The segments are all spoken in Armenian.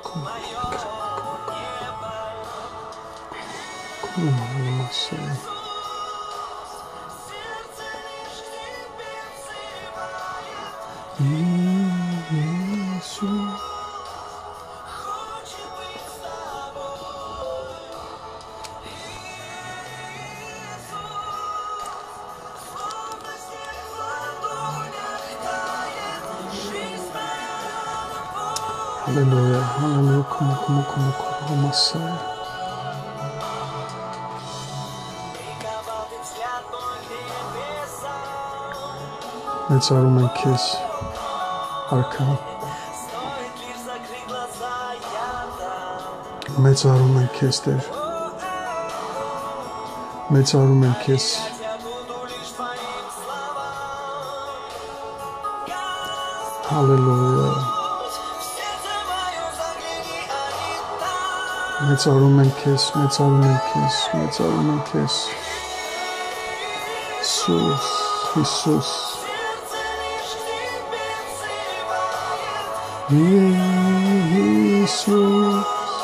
Hallelujah, hallelujah, come, Messiah. Մեծարում ենք քեզ, Արքա։ Մեծարում ենք քեզ, Տեր։ Մեծարում ենք քեզ։ Հալելույա։ Մեծարում ենք քեզ, մեծարում ենք քեզ, մեծարում ենք քեզ։ Հիսուս, Հիսուս։ Հիսուս,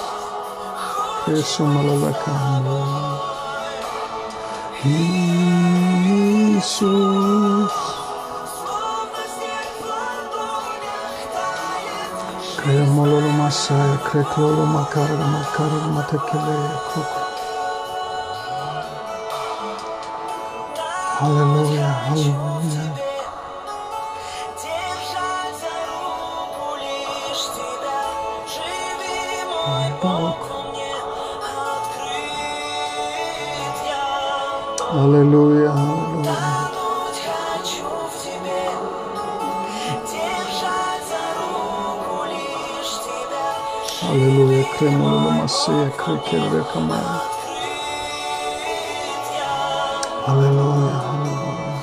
Քեզ մալալական։ Հիսուս, Քեզ մալալում ասայ, քրեքլոլում ակարում ատեկել է քուք։ Հալելույա, հալելույա։ Аллилуйя, аллилуйя. Аллилуйя, кремолу массия, крикеле камая. Аллилуйя, аллилуйя.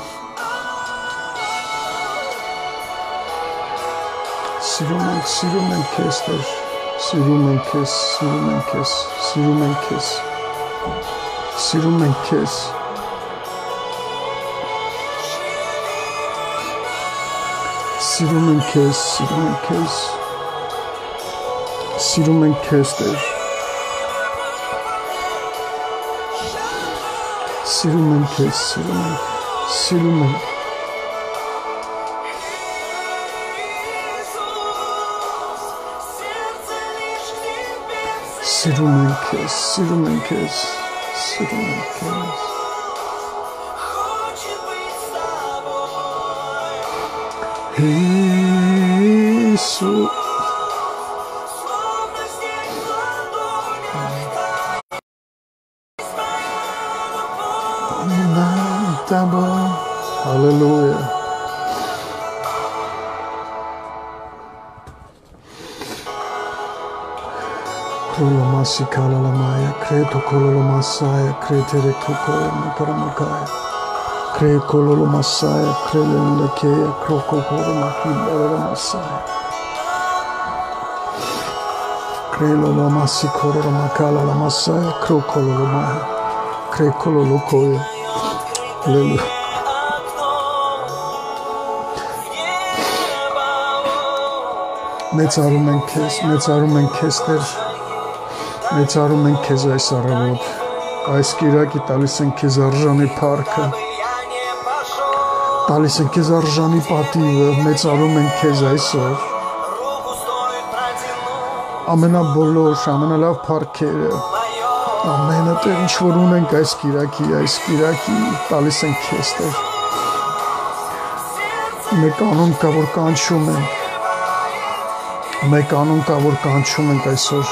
Сирумен кестер, сирумен кес, сирумен кес, сирумен кес, сирумен кес. Սիրում ենք քեզ, Տեր։ Սիրում ենք քեզ, սիրում ենք։ Սիրում ենք քեզ, սիրում ենք քեզ, սիրում ենք քեզ։ Иисус. Над тобой. Аллилуйя. Кроломаси калаламая, крето кололомасая, кретере кукоя, макарамакая. Крекололо Масая, Крелелекея, Крококоро Махилера Масая. Крелоло Масикоро Макала Масая, Крокололо Маha, Кrekололо Коя. Аллилуйя. Մեծարում ենք քեզ, Տեր, մեծարում ենք քեզ այս առավոտ, այս կիրակի տալիս ենք քեզ արժանի փառքը, տալիս ենք քեզ արժանի պատիվը, մեծարում ենք քեզ այսօր, ամենաբոլոր, ամենալավ փառքերը, ամենը Տեր, ինչ որ ունենք այս կիրակի տալիս ենք քեզ, Տեր, մեկ անուն կա, որ կանչում ենք, մեկ անուն կա, որ կանչում ենք այսօր,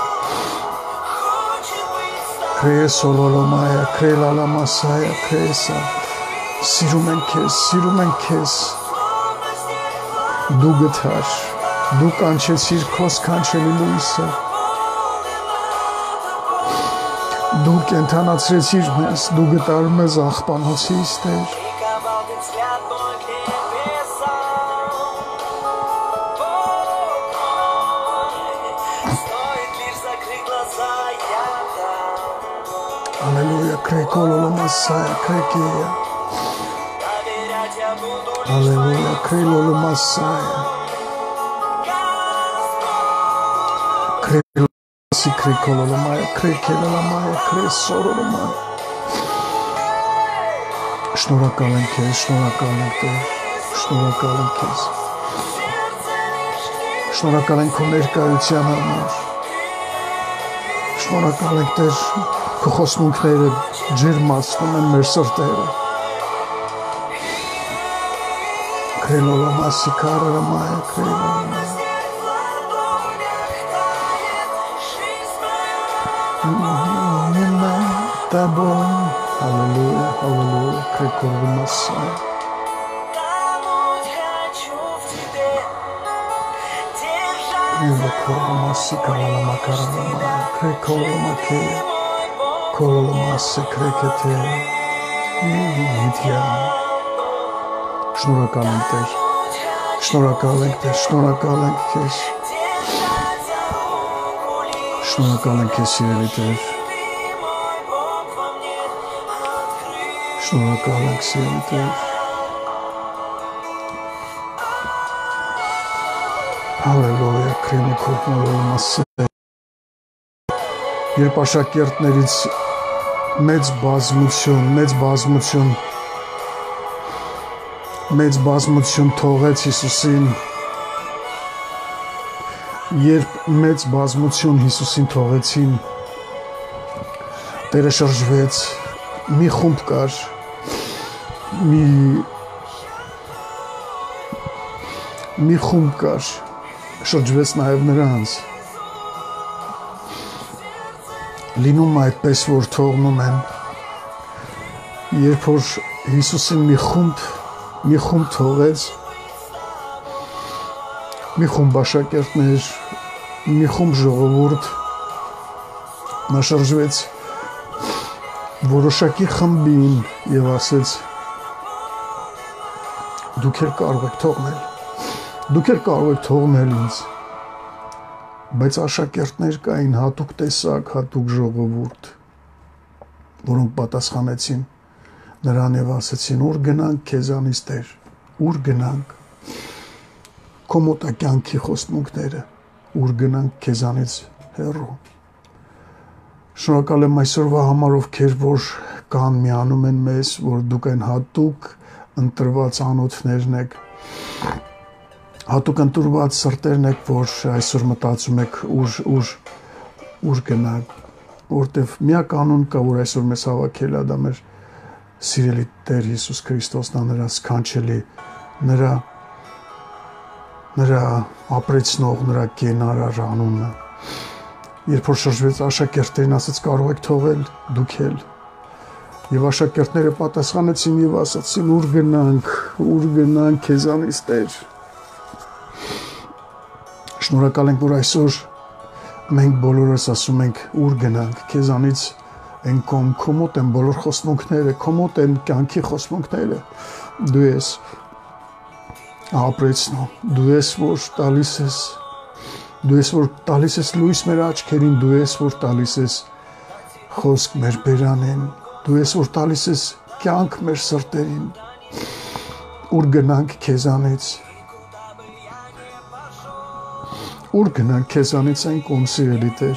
Քրեսոլոլոմայա, Քրելալամասայա, Քրեսա, սիրում ենք քեզ, դու գթար, դու կանչեցիր քո սքանչելի լույսը, դու կենթանացրեցիր մեզ, դու գտար մեզ աղբանոցից, Տեր, Аллилуйя, Крекололо Масая, Крекея. Аллилуйя, Крелоло Масая. Kresi krekololomaya, krekelolomaya, kresorolomaya. Շնորհակալ եմ քեզ, շնորհակալ եմ Տեր, շնորհակալ եմ քեզ։ Շնորհակալ եմ քո ներկայության համար։ Շնորհակալ եմ Տեր, քո խոստմունքները ջերմացնում են մեր սրտերը։ Քրելոլամասի քարարամայա, քրելոլամայա։ Tabon, hallelujah, hallelujah, krekolomasa. Krekolomasi karalamakaralamaya, krekolomake, kolomase krekete, nidya. Şnurakalı եմ Տեր, շնորհակալ ենք Տեր, շնորհակալ ենք քեզ։ Շնորհակալ ենք քեզ սիրելի Տեր։ Շնորհակալ ենք սիրելի Տեր։ Հալելույա, քրեմի քորտնալոմասը։ Երբ աշակերտներից մեծ բազմություն թողեց Հիսուսին, երբ մեծ բազմություն Հիսուսին թողեցին, Տերը շրջվեց, մի խումբ կար, մի խումբ կար, շրջվեց նաև նրանց, լինում այդպես, որ թողնում են, երբ որ Հիսուսին մի խումբ թողեց, մի խումբ աշակերտներ, մի խումբ ժողովուրդ, նա շրջվեց որոշակի խմբին և ասեց, դուք էլ կարող եք թողնել ինձ, բայց աշակերտներ կային հատուկ տեսակ, հատուկ ժողովուրդ, որոնք պատասխանեցին նրան և ասեցին, ուր գնանք քեզանից Տեր, ուր գնանք, քո մոտ է կյանքի խոստմունքները, ուր գնանք քեզանից հեռու։ Շնորհակալ եմ այսօրվա համար, ովքեր որ կան միանում են մեզ, որ դուք այն հատուկ ընտրված անոթներն եք, հատուկ ընտրված սրտերն եք, որ այսօր մտածում եք ուր գնանք, որտև միակ անուն կա, որ այսօր մեզ հավաքել է, դա մեր սիրելի Տեր Հիսուս Քրիստոսն է, նրա սքանչելի, նրա ապրեցնող, նրա կենարար անունը։ Երբ որ շրջվեց աշակերտներին, ասեց կարող եք թողել դուք էլ։ Եվ աշակերտները պատասխանեցին եւ ասացին ուր գնանք քեզանից Տեր։ Շնորհակալ ենք, որ այսօր մենք բոլորս ասում ենք ուր գնանք քեզանից են քո մոտ են բոլոր խոստմունքները, քո մոտ են կյանքի խոստմունքները։ Դու ես ապրեցնում, դու ես որ տալիս ես լույս մեր աչքերին, դու ես որ տալիս ես խոսք մեր բերանին, դու ես որ տալիս ես կյանք մեր սրտերին, ուր գնանք քեզանից այն կողմ սիրելի Տեր։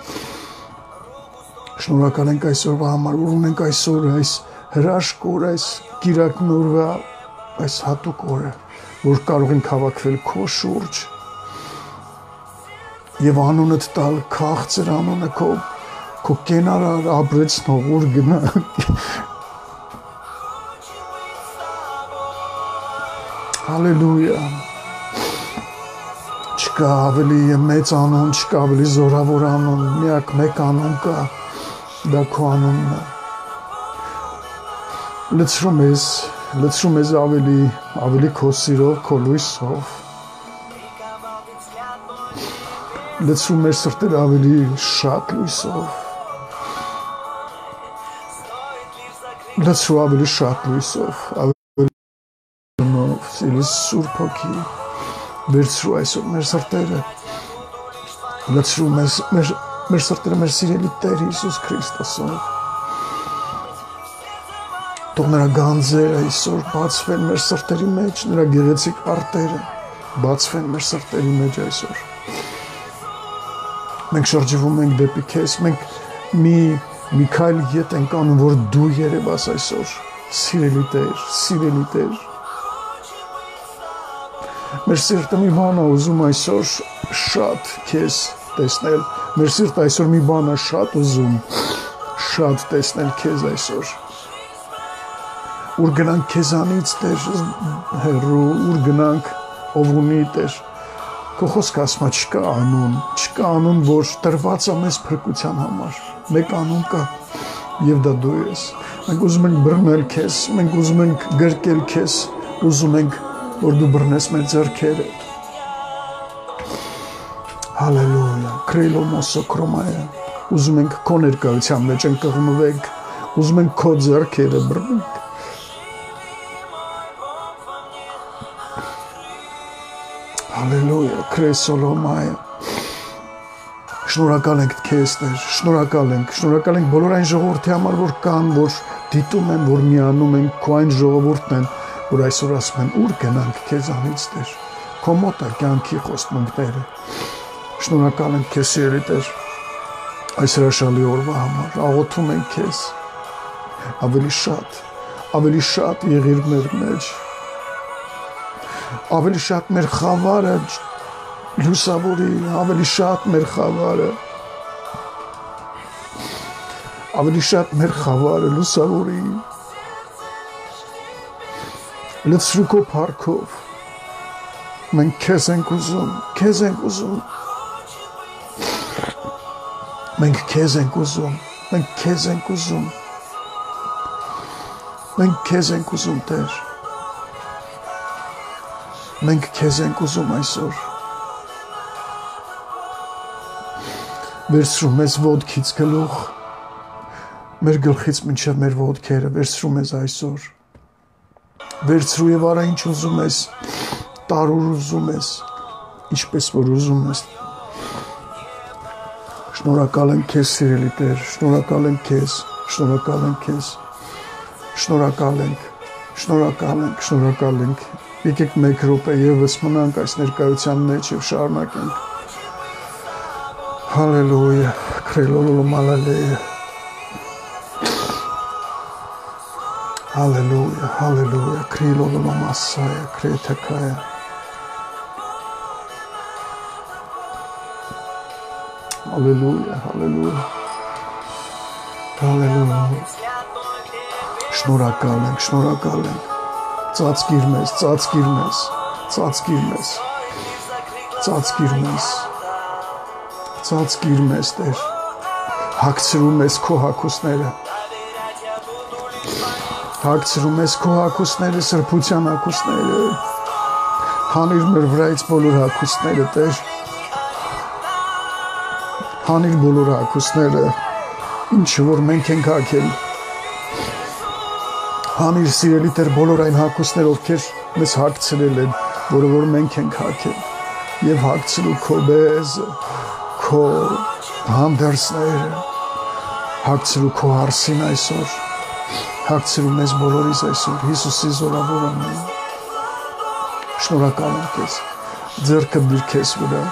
Շնորհակալ ենք այսօրվա համար, որ ունենք այսօր այս հրաշք օր, այս կիրակն օրվա, այս հատուկ օրը, որ կարող ենք հավաքվել քո շուրջ եւ անունդ տալ քաղցր անունը քո կենարար ապրեցնող ուր գնանք։ Հալելույա։ Չկա ավելի մեծ անուն, չկա ավելի զորավոր անուն, միակ մեկ անուն կա, դա քո անունն է։ Լցրում ես ավելի քո սիրով, քո լույսով։ Լցրում մեր սրտերը ավելի շատ լույսով։ Լցրու ավելի շատ լույսով, ավելի սիրելի Սուրբ Հոգի, վերցրու այսօր մեր սրտերը, լցրու մեր սրտերը մեր սիրելի Տեր Հիսուս Քրիստոսով։ Թող նրա գանձերը այսօր բացվեն մեր սրտերի մեջ, նրա գեղեցիկ արտերը բացվեն մեր սրտերի մեջ այսօր։ Մենք շրջվում ենք դեպի քեզ, մենք մի քայլ ետ ենք անում, որ դու երևաս այսօր, սիրելի Տեր, մեր սիրտը մի բան է ուզում այսօր շատ քեզ տեսնել, մեր սիրտը այսօր մի բան է շատ ուզում, շատ տեսնել քեզ այսօր, ուր գնանք քեզանից Տեր հեռու, ուր գնանք ով ունի Տեր, քո խոսքը ասում է չկա անուն, որ տրված է մեզ փրկության համար, մեկ անուն կա եւ դա դու ես, մենք ուզում ենք բռնել քեզ, մենք ուզում ենք գրկել քեզ, ուզում ենք որ դու բռնես մեր ձեռքերը, հալելույա, քրիլոմոսո քրոմայա, ուզում ենք քո ներկայության մեջ ընկղմվենք, ուզում ենք քո ձեռքերը բռնենք, հալելույա, քրեսոլոմայա, շնորհակալ ենք քեզ Տեր, շնորհակալ ենք բոլոր այն ժողովրդի համար, որ կան, որ դիտում են, որ միանում են, քո այն ժողովուրդն են, որ այսօր ասում են, ուր գնանք քեզանից Տեր, քո մոտ է կյանքի խոստմունքները, շնորհակալ ենք քեզ սիրելի Տեր, այս հրաշալի օրվա համար, աղոթում ենք քեզ, ավելի շատ եղիր մեր մեջ, ավելի շատ մեր խավարը լուսավորի, ավելի շատ մեր խավարը լուսավորի, լցրու քո փառքով, մենք քեզ ենք ուզում, մենք քեզ ենք ուզում Տեր, մենք քեզ ենք ուզում այսօր, վերցրու մեզ ոտքից գլուխ, մեր գլխից մինչև մեր ոտքերը, վերցրու մեզ այսօր, վերցրու և արա ինչ ուզում ես, տարուր ուզում ես, ինչպես որ ուզում ես, շնորհակալ ենք քեզ սիրելի Տեր, շնորհակալ ենք, եկեք մեկ րոպե ևս մնանք այս ներկայության մեջ և շարունակենք, հալելույա, քրելոլոմալալեյա, հալելույա, քրիլոլոմասայա, քրեթակայա, հալելույա, շնորհակալ ենք, ծածկիր մեզ Տեր, հագցրու մեզ քո հագուստները, սրբության հագուստները, հանիր մեր վրայից բոլոր հագուստները Տեր, հանիր բոլոր հագուստները, ինչը որ մենք ենք հագել, հանիր սիրելի Տեր բոլոր այն հագուստները, ովքեր մեզ հագցրել են, որը որ մենք ենք հագել, և հագցրու քո բեզը, քո հանդերձները, հագցրու քո հարսին այսօր, հագցրու մեզ բոլորիս այսօր, Հիսուսի զորավոր անունով, շնորհակալ եմ քեզ, ձեռքդ դիր քեզ վրա,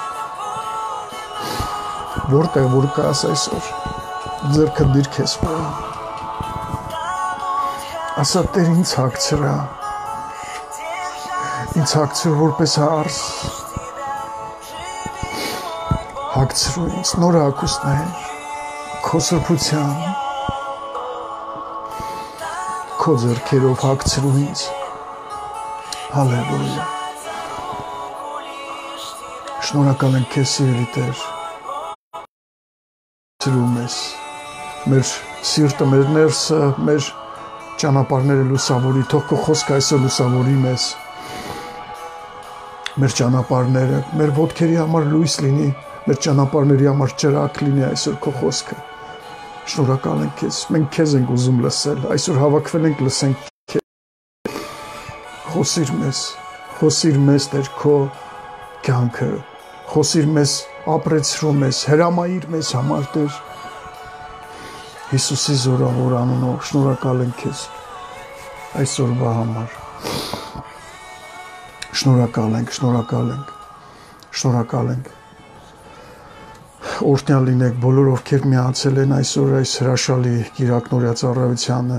որտեղ որ կաս այսօր, ձեռքդ դիր քեզ վրա, ասա Տեր ինձ հագցրու որպես հարս, հագցրու ինձ նոր հագուստներ, քո սրբության, քո ձեռքերով հագցրու ինձ, հալելույա, շնորհակալ ենք քեզ սիրելի Տեր, հագցրու մեզ, մեր սիրտը, մեր ներսը, մեր ճանապարհները լուսավորի, թող քո խոսքը այսօր լուսավորի մեզ, մեր ճանապարհները, մեր ոտքերի համար լույս լինի, մեր ճանապարհների համար ճրագ լինի այսօր քո խոսքը, շնորհակալ ենք քեզ, մենք քեզ ենք ուզում լսել, այսօր հավաքվել ենք լսենք քեզ, խոսիր մեզ Տեր քո կյանքը, խոսիր մեզ, ապրեցրու մեզ, հրամայիր մեզ համար Տեր, Հիսուսի զորավոր անունով շնորհակալ ենք քեզ այսօրվա համար, շնորհակալ ենք, օրհնյալ լինեք բոլոր ովքեր միացել են այսօր այս հրաշալի կիրակնորյա ծառայությանը։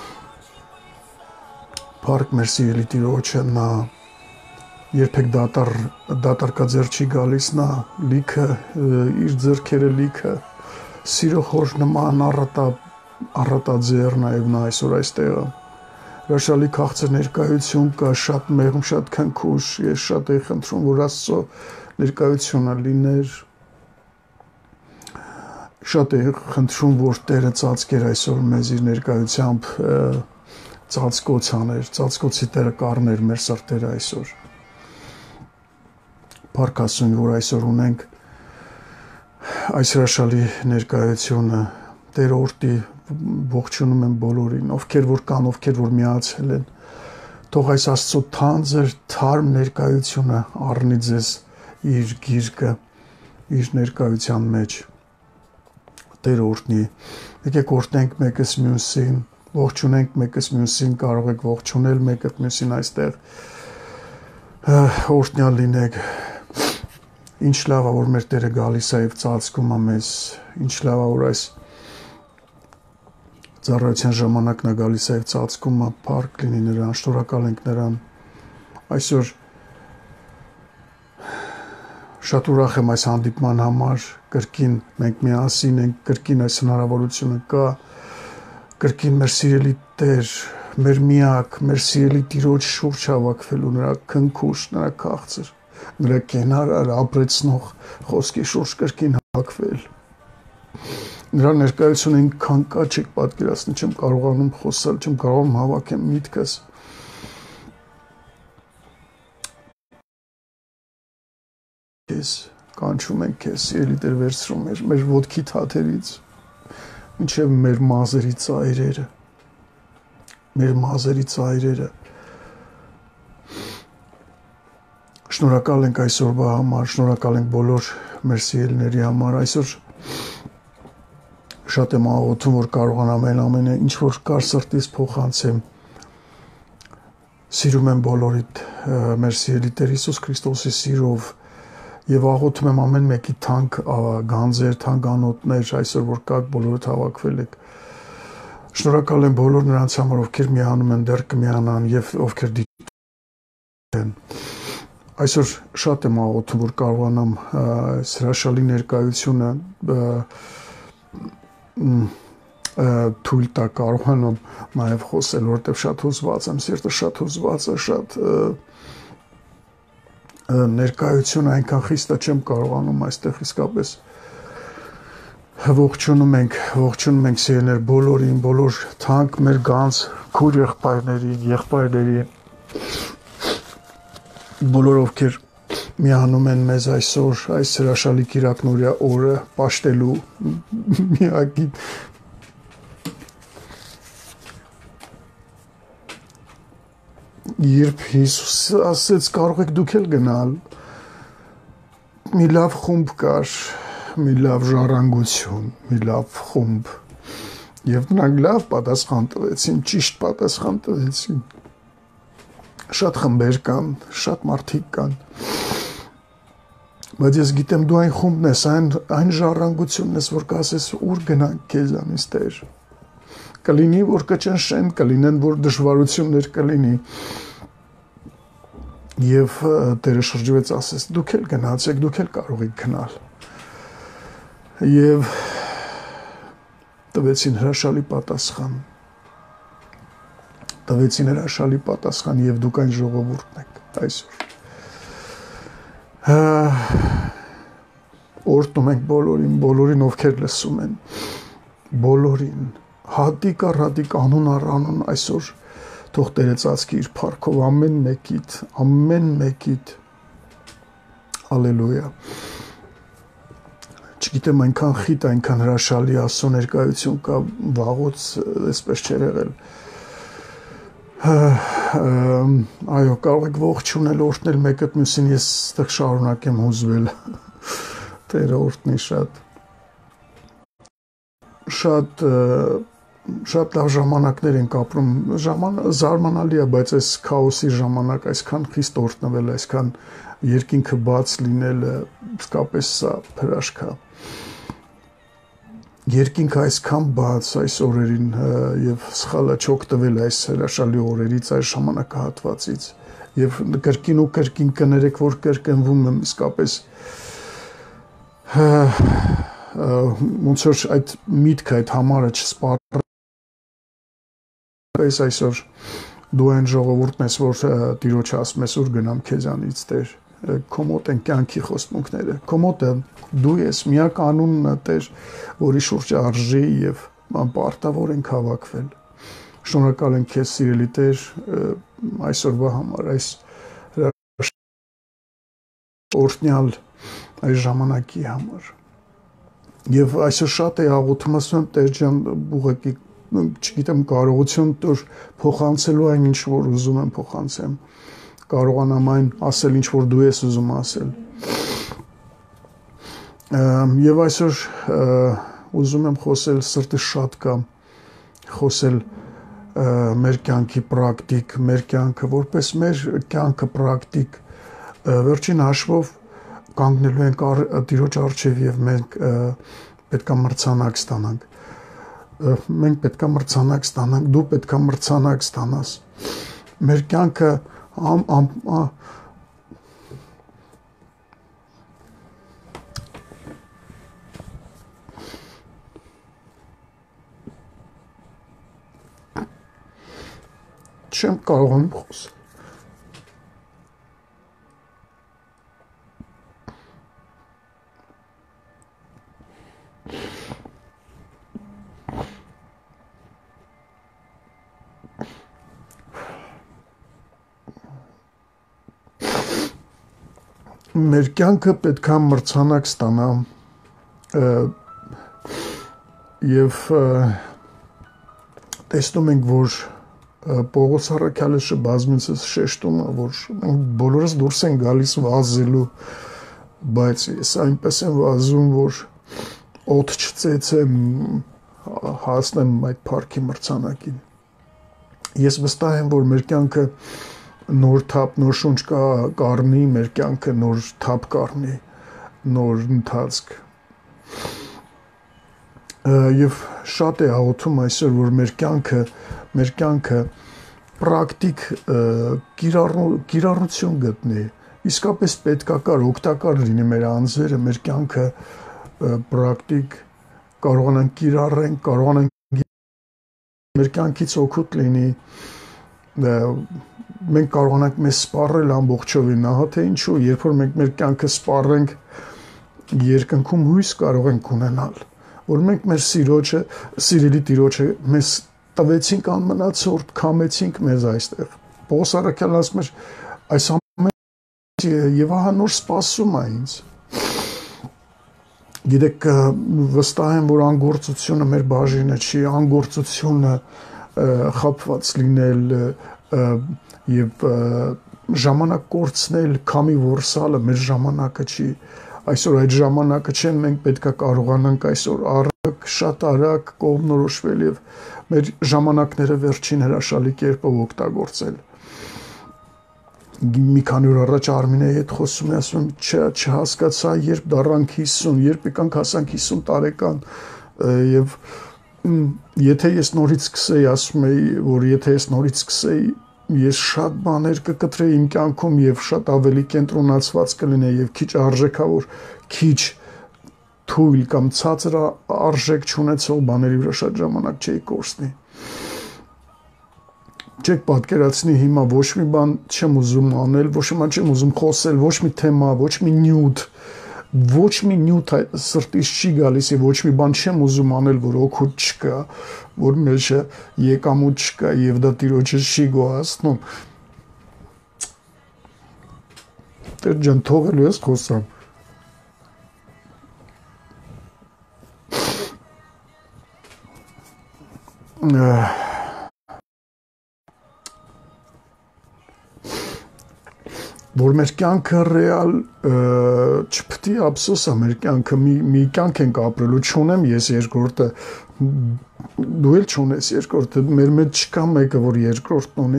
Փառք մեր սիրելի Տիրոջը, նա երբեք դատարկաձեռ չի գալիս, նա լիքը իր ձեռքերը լիքը սիրո խոր նման առատաձեռ նաև նա այսօր այստեղ է։ Հրաշալի քաղցր ներկայություն կա, շատ մեղմ, շատ քնքուշ, ես շատ եմ խնդրում, որ Աստծո ներկայությունը լիներ։ Շատ եմ խնդրում, որ Տերը ծածկեր այսօր մեզ իր ներկայությամբ ծածկոց աներ, ծածկոցի Տերը կառներ մեր սրտերը այսօր։ Փառք Աստծուն, որ այսօր ունենք այս հրաշալի ներկայությունը, Տեր օրհնի, ողջունում եմ բոլորին, ովքեր որ կան, ովքեր որ միացել են, թող այս Աստծո թանձր, թարմ ներկայությունը առնի ձեզ իր գիրկը, իր ներկայության մեջ։ Տեր օրհնի, եկեք օրհնենք մեկս մյուսին, ողջունենք մեկս մյուսին, կարող եք ողջունել մեկը մյուսին այստեղ, օրհնյալ լինեք։ Ինչ լավ է, որ մեր Տերը գալիս է եւ ծածկում է մեզ, ինչ լավ է, որ այս ծառայության ժամանակն է գալիս է եւ ծածկում է, փառք լինի նրան, շնորհակալ ենք նրան։ Այսօր շատ ուրախ եմ այս հանդիպման համար, կրկին մենք միասին ենք, կրկին այս հնարավորությունը կա, կրկին մեր սիրելի Տեր, մեր միակ, մեր սիրելի Տիրոջ շուրջ հավաքվելու, նրա քնքուշ, նրա քաղցր, նրա կենարար ապրեցնող խոսքի շուրջ կրկին հավաքվել։ Նրա ներկայությունը ինքան կա, չեք պատկերացնի, չեմ կարողանում խոսալ, չեմ կարողանում հավաքեմ միտքս։ Քեզ կանչում ենք քեզ, սիրելի Տեր, վերցրու մեր ոտքի թաթերից, մինչև մեր մազերի ծայրերը, Շնորհակալ ենք այսօրվա համար, շնորհակալ ենք բոլոր մեր սիրելիների համար, այսօր շատ եմ աղոթում, որ կարողանամ ամենը, ինչ որ կար սրտից փոխանցեմ, սիրում եմ բոլորիդ մեր սիրելի Տեր Հիսուս Քրիստոսի սիրով եւ աղոթում եմ ամեն մեկի թանկ գանձեր, թանկ անոթներ, այսօր որ կաք բոլորդ հավաքվել եք։ Շնորհակալ եմ բոլոր նրանց համար, ովքեր միանում են, դեռ կմիանան եւ ովքեր դիտեն։ Այսօր շատ եմ աղոթում, որ կարողանամ այս հրաշալի ներկայությունը թույլ տա, կարողանամ նաև խոսել, որովհետև շատ հուզված եմ, սիրտը շատ հուզված է, շատ ներկայությունը այնքան խիստ է, չեմ կարողանում այստեղ իսկապես ողջունում ենք սիրելիներ բոլորին, բոլոր թանկ մեր գանձ քույր եղբայրներին, բոլոր ովքեր միանում են մեզ այսօր այս հրաշալի կիրակնորյա օրը պաշտելու միակի երբ Հիսուս ասեց կարող եք դուք էլ գնալ, մի լավ խումբ կար, մի լավ ժառանգություն, մի լավ խումբ եւ նրանք լավ պատասխան տվեցին, ճիշտ պատասխան տվեցին։ Շատ խմբեր կան, շատ մարդիկ կան, բայց ես գիտեմ դու այն խումբն ես, այն ժառանգությունն ես, որ կասես ուր գնանք քեզանից Տեր։ Կլինի, որ կճնշեն, կլինեն, որ դժվարություններ կլինի։ Եվ Տերը շրջվեց ասես դուք էլ գնացեք, դուք էլ կարող եք գնալ։ Եվ տվեցին հրաշալի պատասխան եւ դուք այն ժողովուրդն եք այսօր։ Օրհնում ենք բոլորին, ովքեր լսում են, բոլորին, հատիկ առ հատիկ, անուն առ անուն այսօր թող Տերը ծածկի իր փառքով ամեն մեկիդ, հալելույա։ Չգիտեմ, այնքան խիտ, այնքան հրաշալի Աստծո ներկայություն կա, վաղուց այսպես չէր եղել։ Այո, կարող եք ողջունել, օրհնել մեկը մյուսին, ես այդտեղ շարունակեմ հուզվել։ Տերը օրհնի շատ լավ ժամանակներ ենք ապրում, զարմանալի է, բայց այս քաոսի ժամանակ այսքան խիստ օրհնվել, այսքան երկինքը բաց լինելը, իսկապես սա հրաշք է։ երկինք այսքան բաց այս օրերին եւ սխալը չօգտվել այս հրաշալի օրերից, այս ժամանակահատվածից եւ կրկին ու կրկին կներեք, որ կրկնվում եմ իսկապես ոնց որ այդ միտքը, այդ համարը չսպառես այսօր դու այն ժողովուրդն ես, որ Տիրոջը ասում ես, որ գնամ քեզանից Տեր, քո մոտ են կյանքի խոստմունքները, քո մոտ դու ես միակ անունն Տեր, որի շուրջ արժի եւ պարտավոր ենք հավաքվել։ Շնորհակալ ենք քեզ, սիրելի Տեր, այսօրվա համար, այս օրհնյալ այս ժամանակի համար։ Եվ այսօր շատ է աղոթում, ասում եմ, Տեր ջան, ուղղակի չգիտեմ, կարողություն տուր փոխանցելու այն, ինչ որ ուզում եմ փոխանցեմ, կարողանամ այն ասել, ինչ որ դու ես ուզում ասել։ Եվ այսօր ուզում եմ խոսել, սրտը շատ կա, խոսել մեր կյանքի պրակտիկ, մեր կյանքը, որպես մեր կյանքը պրակտիկ, վերջին հաշվով կանգնելու ենք Տիրոջ առջև եւ մենք պետքա մրցանակ ստանանք։ Մենք պետքա մրցանակ ստանանք, դու պետքա մրցանակ ստանաս։ Մեր կյանքը չեմ կարողանում խոսել։ Մեր կյանքը պետքա մրցանակ ստանա եւ տեսնում ենք, որ Պողոս առաքյալը բազմիցս շեշտում է, որ մենք բոլորս դուրս են գալիս վազելու, բայց ես այնպես եմ վազում, որ օդ չծեծեմ, հասնեմ այդ փառքի մրցանակին։ Ես վստահ եմ, որ մեր կյանքը նոր թափ, նոր շունչ կառնի, մեր կյանքը նոր թափ կառնի, նոր ընթացք։ Եվ շատ է աղոթում այսօր, որ մեր կյանքը պրակտիկ կիրառություն գտնի, իսկապես պետքակար, օգտակար լինի մեր անձերը, մեր կյանքը պրակտիկ կարողանանք կիրառենք, կարողանանք մեր կյանքից օգուտ լինի, մենք կարողանանք մեզ սպառել ամբողջովին, ահա թե ինչու, երբ որ մենք մեր կյանքը սպառենք, երկնքում հույս կարող ենք ունենալ, որ մենք մեր սիրոջը, սիրելի Տիրոջը մեզ տվեցինք անմնացորդ, քամեցինք մեզ այստեղ։ Պողոս առաքյալն ասում էր, այս ամենը եւ ահա նոր սպասում է ինձ։ Գիտեք, վստահ եմ, որ անգործությունը մեր բաժինը չի, անգործությունը խաբված լինել եւ ժամանակ կորցնել, քամի որսալը մեր ժամանակը չի։ Այսօր այդ ժամանակը չեն, մենք պետքա կարողանանք այսօր արագ, շատ արագ կողմնորոշվել եւ մեր ժամանակները վերջին հրաշալի կերպով օգտագործել։ Մի քանի օր առաջ Արմինեի հետ խոսում եմ, ասում եմ, չհասկացա, երբ դառանք 50, երբ եկանք հասանք 50 տարեկան եւ եթե ես նորից սկսեի, ասում էի, որ եթե ես նորից սկսեի, ես շատ բաներ կկտրեի իմ կյանքում եւ շատ ավելի կենտրոնացված կլինեի եւ քիչ արժեքավոր, քիչ թույլ կամ ցածր արժեք չունեցող բաների վրա շատ ժամանակ չէի կորցնի։ Չեք պատկերացնի հիմա ոչ մի բան չեմ ուզում անել, ոչ մի բան չեմ ուզում խոսել, ոչ մի թեմա, ոչ մի նյութ սրտից չի գալիս եւ ոչ մի բան չեմ ուզում անել, որ օգուտ չկա, որ մեջը եկամուտ չկա եւ դա Տիրոջը չի գոհացնում։ Տեր ջան, թողելու ես խոսամ։ Որ մեր կյանքը ռեալ չպետք է ափսոսա, մեր կյանքը մի կյանք ենք ապրելու, չունեմ ես երկրորդը, դու էլ չունես երկրորդը, մեր մեջ չկա մեկը, որ երկրորդն ունի։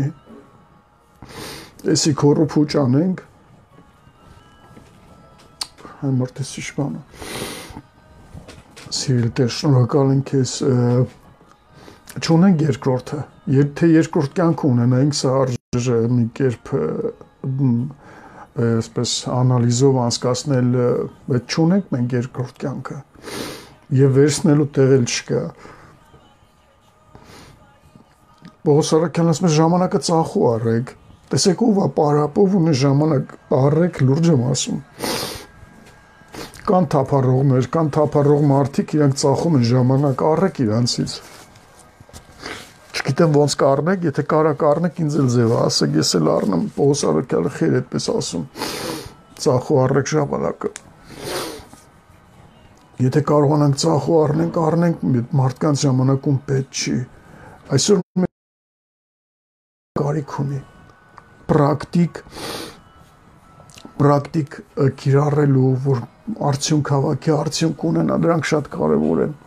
Էսի քորը փուճ անենք, այն մարդեսի շպանը։ Սիրելի Տեր, շնորհակալ ենք քեզ, չունենք երկրորդը, եթե երկրորդ կյանք ունենայինք, սա արժե մի կերպ այսպես անալիզով անցկացնել, բայց չունենք մենք երկրորդ կյանքը եւ վերցնելու տեղ էլ չկա։ Պողոս առաքյալն ասում է ժամանակը ծախու առեք, տեսեք ով է պարապով ունի ժամանակ, առեք լուրջ եմ ասում։ Կան թափառողներ, կան թափառող մարդիկ, իրանք ծախում են ժամանակ, առեք իրանցից։ Չգիտեմ ոնց կառնեք, եթե կարա կառնեք, ինձ էլ ձև ասեք, ես էլ առնեմ, Պողոս առաքյալը խիր այդպես ասում, ծախու առեք ժամանակը։ Եթե կարողանանք ծախու առնենք, մարդկանց ժամանակում պետք չի։ Այսօր կարիք ունի պրակտիկ կիրառելու, որ արդյունք հավաքի, արդյունք ունենա, դրանք շատ կարևոր են։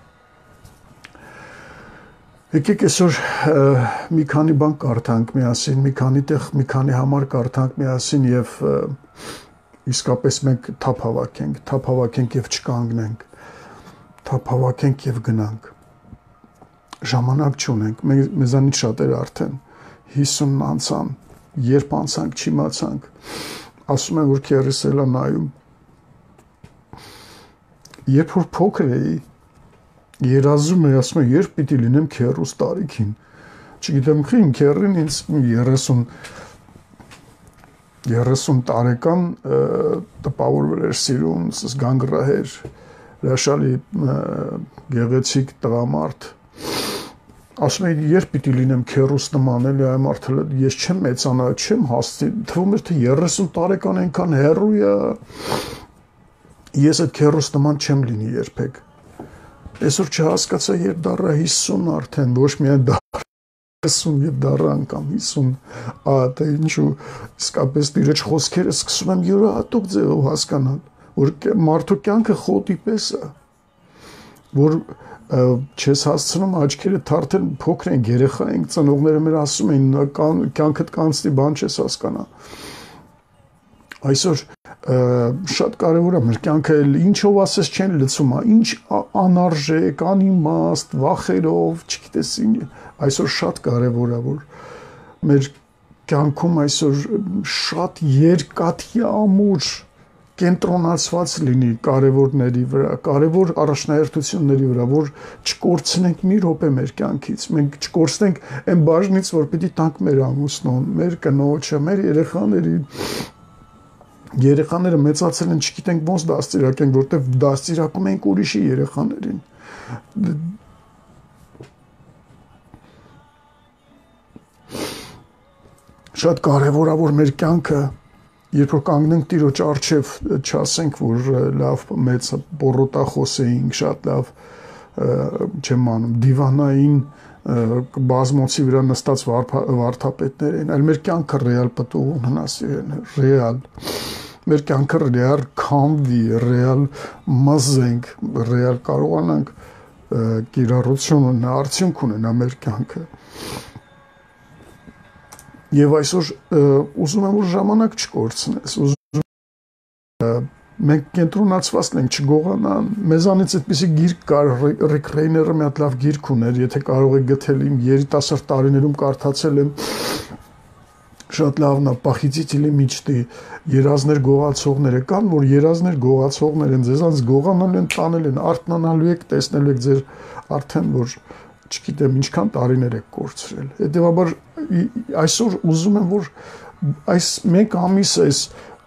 Եկեք այսօր մի քանի բան կարդանք միասին, մի քանի համար կարդանք միասին եւ իսկապես մենք թափ հավաքենք եւ չկանգնենք, թափ հավաքենք եւ գնանք։ Ժամանակ չունենք, մեզանից շատերը արդեն 50-ն անցան, երբ անցանք չիմացանք, ասում են, որ քերս էլ է նայում։ Երբ որ փոքր էի, երազում էի, ասում եմ, երբ պիտի լինեմ քերուս տարիքին։ Չգիտեմ, իմ քերին ինձ 30 տարեկան տպավորվել էր սիրուն, գանգրահեր, հրաշալի գեղեցիկ տղամարդ։ Ասում եմ, երբ պիտի լինեմ քերուս նման, էլի այ մարդը, ես չեմ մեծանա, չեմ հասցի, թվում էր թե 30 տարեկան այնքան հեռու է, ես այդ քերուս նման չեմ լինի երբեք։ Այսօր չհասկացա, երբ դառա 50 արդեն, ոչ միայն դառա 50 եւ դառա անգամ 50, թե ինչու իսկապես դիրեջ խոսքերը սկսում եմ յուրահատուկ ձևով հասկանալ, որ մարդու կյանքը խոտի պես է, որ չես հասցնում աչքերը թարթել, փոքր ենք, երեխա ենք, ծնողները մեր ասում էին, կյանքդ կանցնի, բան չես հասկանա։ Այսօր շատ կարևոր է մեր կյանքը, ինչով ասես չեն լցում, ինչ անարժեք, անիմաստ, վախերով, չգիտես, այսօր շատ կարևոր է, որ մեր կյանքում այսօր շատ երկաթյա ամուր կենտրոնացված լինի կարևորների վրա, կարևոր առաջնահերթությունների վրա, որ չկորցնենք մի րոպե մեր կյանքից, մենք չկորցնենք այն բաժնից, որ պիտի տանք մեր ամուսնուն, մեր կնոջը, մեր երեխաները մեծացել են, չգիտենք ոնց դաստիարակենք, որտեղ դաստիարակում ենք ուրիշի երեխաներին։ Շատ կարևոր է, որ մեր կյանքը, երբ որ կանգնենք Տիրոջ առջև, չասենք, որ լավ մեծ բոռոտախոս էինք, շատ լավ, չեմ անում, դիվանային բազմոցի վրա նստած վարդապետներ են, այլ մեր կյանքը ռեալ պտուղ ունենասիրեն, ռեալ, մեր կյանքը ռեալ քամվի, ռեալ մզենք, ռեալ կարողանանք կիրառություն ունենա, արդյունք ունենա մեր կյանքը։ Եվ այսօր ուզում եմ, որ ժամանակ չկորցնես, մենք կենտրոնացված ենք, չգողանան, մեզանից այդպիսի գիրք կար, Ռիկ Ռեյները մի հատ լավ գիրք ուներ, եթե կարող եք գտել, իմ երիտասարդ տարիներում կարդացել եմ, շատ լավն է, Պախիցիթիլի միջտի, երազներ գողացողները կան, որ երազներ գողացողներ են, ձեզանց գողանալու են, տանել են, արթնանալու եք, տեսնելու եք ձեր արդեն, որ չգիտեմ ինչքան տարիներ եք կորցրել։ Հետևաբար այսօր ուզում եմ, որ այս մեկ ամիս այս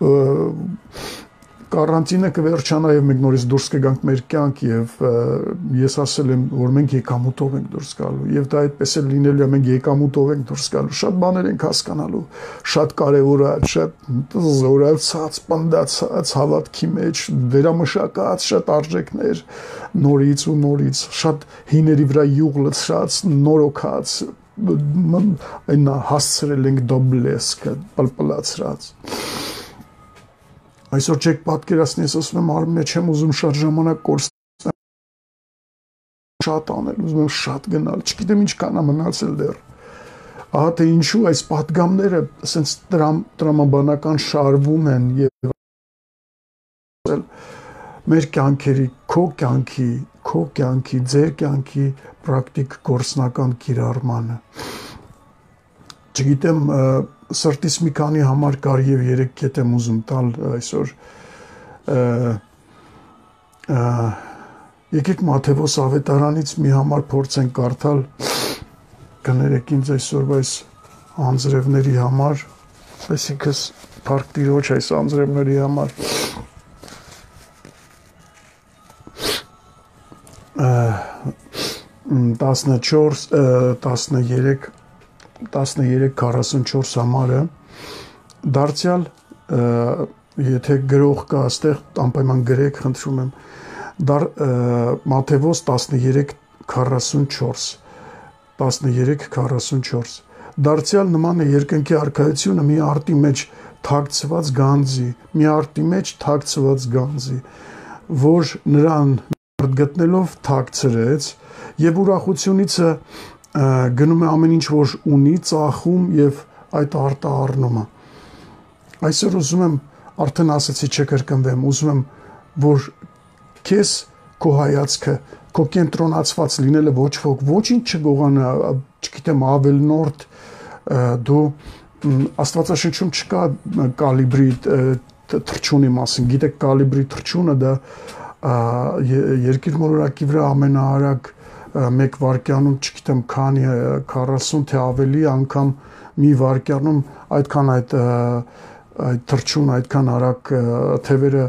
կարանտինը կվերջանա եւ մենք նորից դուրս կգանք մեր կյանք եւ ես ասել եմ, որ մենք եկամուտով ենք դուրս գալու եւ դա այդպես էլ լինելու է, մենք եկամուտով ենք դուրս գալու, շատ բաներ ենք հասկանալու, շատ կարեւոր է, շատ զորացած, պնդացած հավատքի մեջ վերամշակած շատ արժեքներ նորից ու նորից, շատ հիների վրա յուղ լցրած, նորոգած այն հասցրել ենք դոբլեսկը պլպլացրած։ Այսօր չեք պատկերացնի, ես ասում եմ, Արմենե, չեմ ուզում շատ ժամանակ կորցնել, շատ անել, ուզում եմ շատ գնալ, չգիտեմ ինչքան է մնացել դեռ։ Ահա թե ինչու այս պատգամները ասենց տրամաբանական շարվում են եւ մեր կյանքերի, քո կյանքի, ձեր կյանքի պրակտիկ գործնական կիրառմանը։ Չգիտեմ, սրտիս մի քանի համար կար եւ 3 կետ եմ ուզում տալ այսօր։ Եկեք Մատթեոս ավետարանից մի համար փորձենք կարդալ, կներեք ինձ այսօր այս անձրևների համար, այսինքն Փառք Տիրոջ այս անձրևների համար։ 13:44 համարը դարձյալ եթե գրող կա այստեղ անպայման գրեք, խնդրում եմ, Մատթեոս 13:44 դարձյալ նման է երկնքի արքայությունը մի արտի մեջ թաքցված գանձի, որ նրան գտնելով թաքցրեց եւ ուրախությունիցը գնում է ամեն ինչ որ ունի, ծախում եւ այդ արտը առնում է։ Այսօր ուզում եմ, արդեն ասացի, չկրկնվեմ, ուզում եմ, որ քեզ քո հայացքը, քո կենտրոնացված լինելը ոչ ոք ոչինչ չգողանա, չգիտեմ, ավելնորդ դու Աստվածաշնչում չկա կալիբրի թռչունի մասին, գիտեք կալիբրի թռչունը դա երկիր մոլորակի վրա ամենաարագ 1 վայրկյանում, չգիտեմ, քանի 40 թե ավելի անգամ մի վայրկյանում այդքան այդ թռչուն այդքան արագ թևերը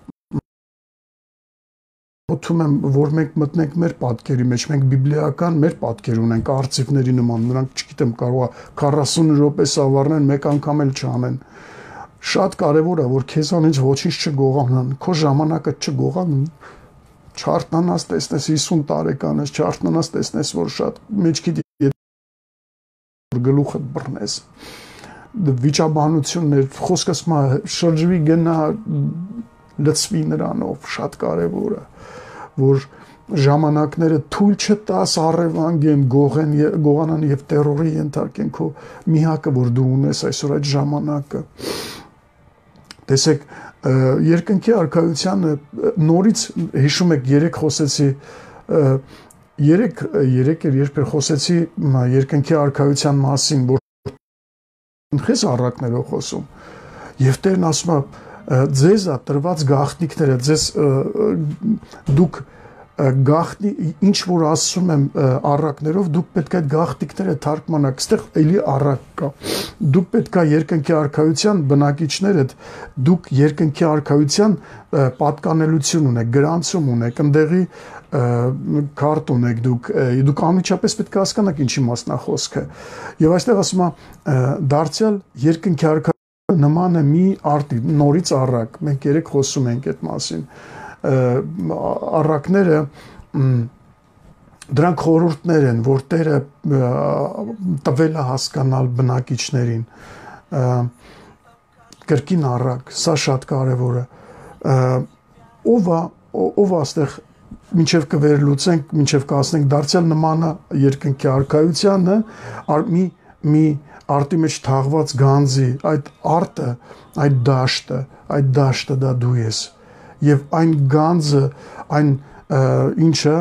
ոտում եմ, որ մենք մտնենք մեր պատկերի մեջ, մենք բիբլիական մեր պատկեր ունենք արծիվների նման, նրանք չգիտեմ կարող է 40 րոպե սավառնեն, մեկ անգամ էլ չանեն։ Շատ կարևոր է, որ քեզանից ոչինչ չգողանան, քո ժամանակը չգողանան, չարթնանաս տեսնես 50 տարեկան ես, չարթնանաս տեսնես, որ շատ մեջքիդ գլուխդ բռնես։ Վիճաբանություններ, խոսքս մա շրջվի գնա լցվի նրանով, շատ կարևոր է, որ ժամանակները թույլ չտաս առևանգեն, գողանան եւ տերորի ենթարկեն քո միակը, որ դու ունես այսօր այդ ժամանակը։ Տեսեք, երկնքի արքայությանը նորից հիշում եք 3 խոսեցի, 3 երբ խոսեցի երկնքի արքայության մասին, որ քեզ առակներով խոսում։ Եվ Տերն ասում է, ձեզ է տրված գաղտնիքները, ձեզ դուք գաղտնի ինչ որ ասում եմ առակներով, դուք պետք է այդ գաղտնիքները թարգմանաք, այստեղ էլի առակ կա։ Դուք պետք է երկնքի արքայության բնակիչներդ, դուք երկնքի արքայության պատկանելություն ունեք, գրանցում ունեք, ընդեղի քարտ ունեք, դուք անմիջապես պետք է հասկանաք ինչի մասն է խոսքը։ Եվ այստեղ ասում է դարձյալ երկնքի արքայությունը նման է մի արտի, նորից առակ, մենք 3 խոսում ենք այդ մասին։ Առակները դրանք խորհուրդներ են, որ Տերը տվել է հասկանալ բնակիչներին։ Կրկին առակ, սա շատ կարևոր է։ Ով է այստեղ մինչև կվերլուծենք, մինչև կասնենք դարձյալ նման է երկնքի արքայությանը, մի արտի մեջ թաղված գանձի, այդ արտը, այդ դաշտը դա դու ես։ Եվ այն գանձը, այն ինչը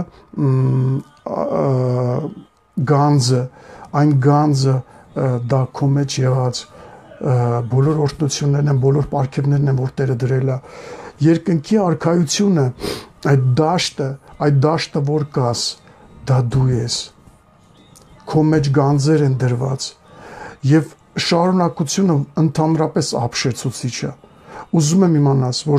այն գանձը դա քո մեջ եղած բոլոր օրհնություններն են, բոլոր պարգևներն են, որ Տերը դրել է։ Երկնքի արքայությունը, այդ դաշտը, որ կաս, դա դու ես։ Քո մեջ գանձեր են դրված եւ շարունակությունը ընդհանրապես ապշեցուցիչ է։ Ուզում եմ իմանաս, որ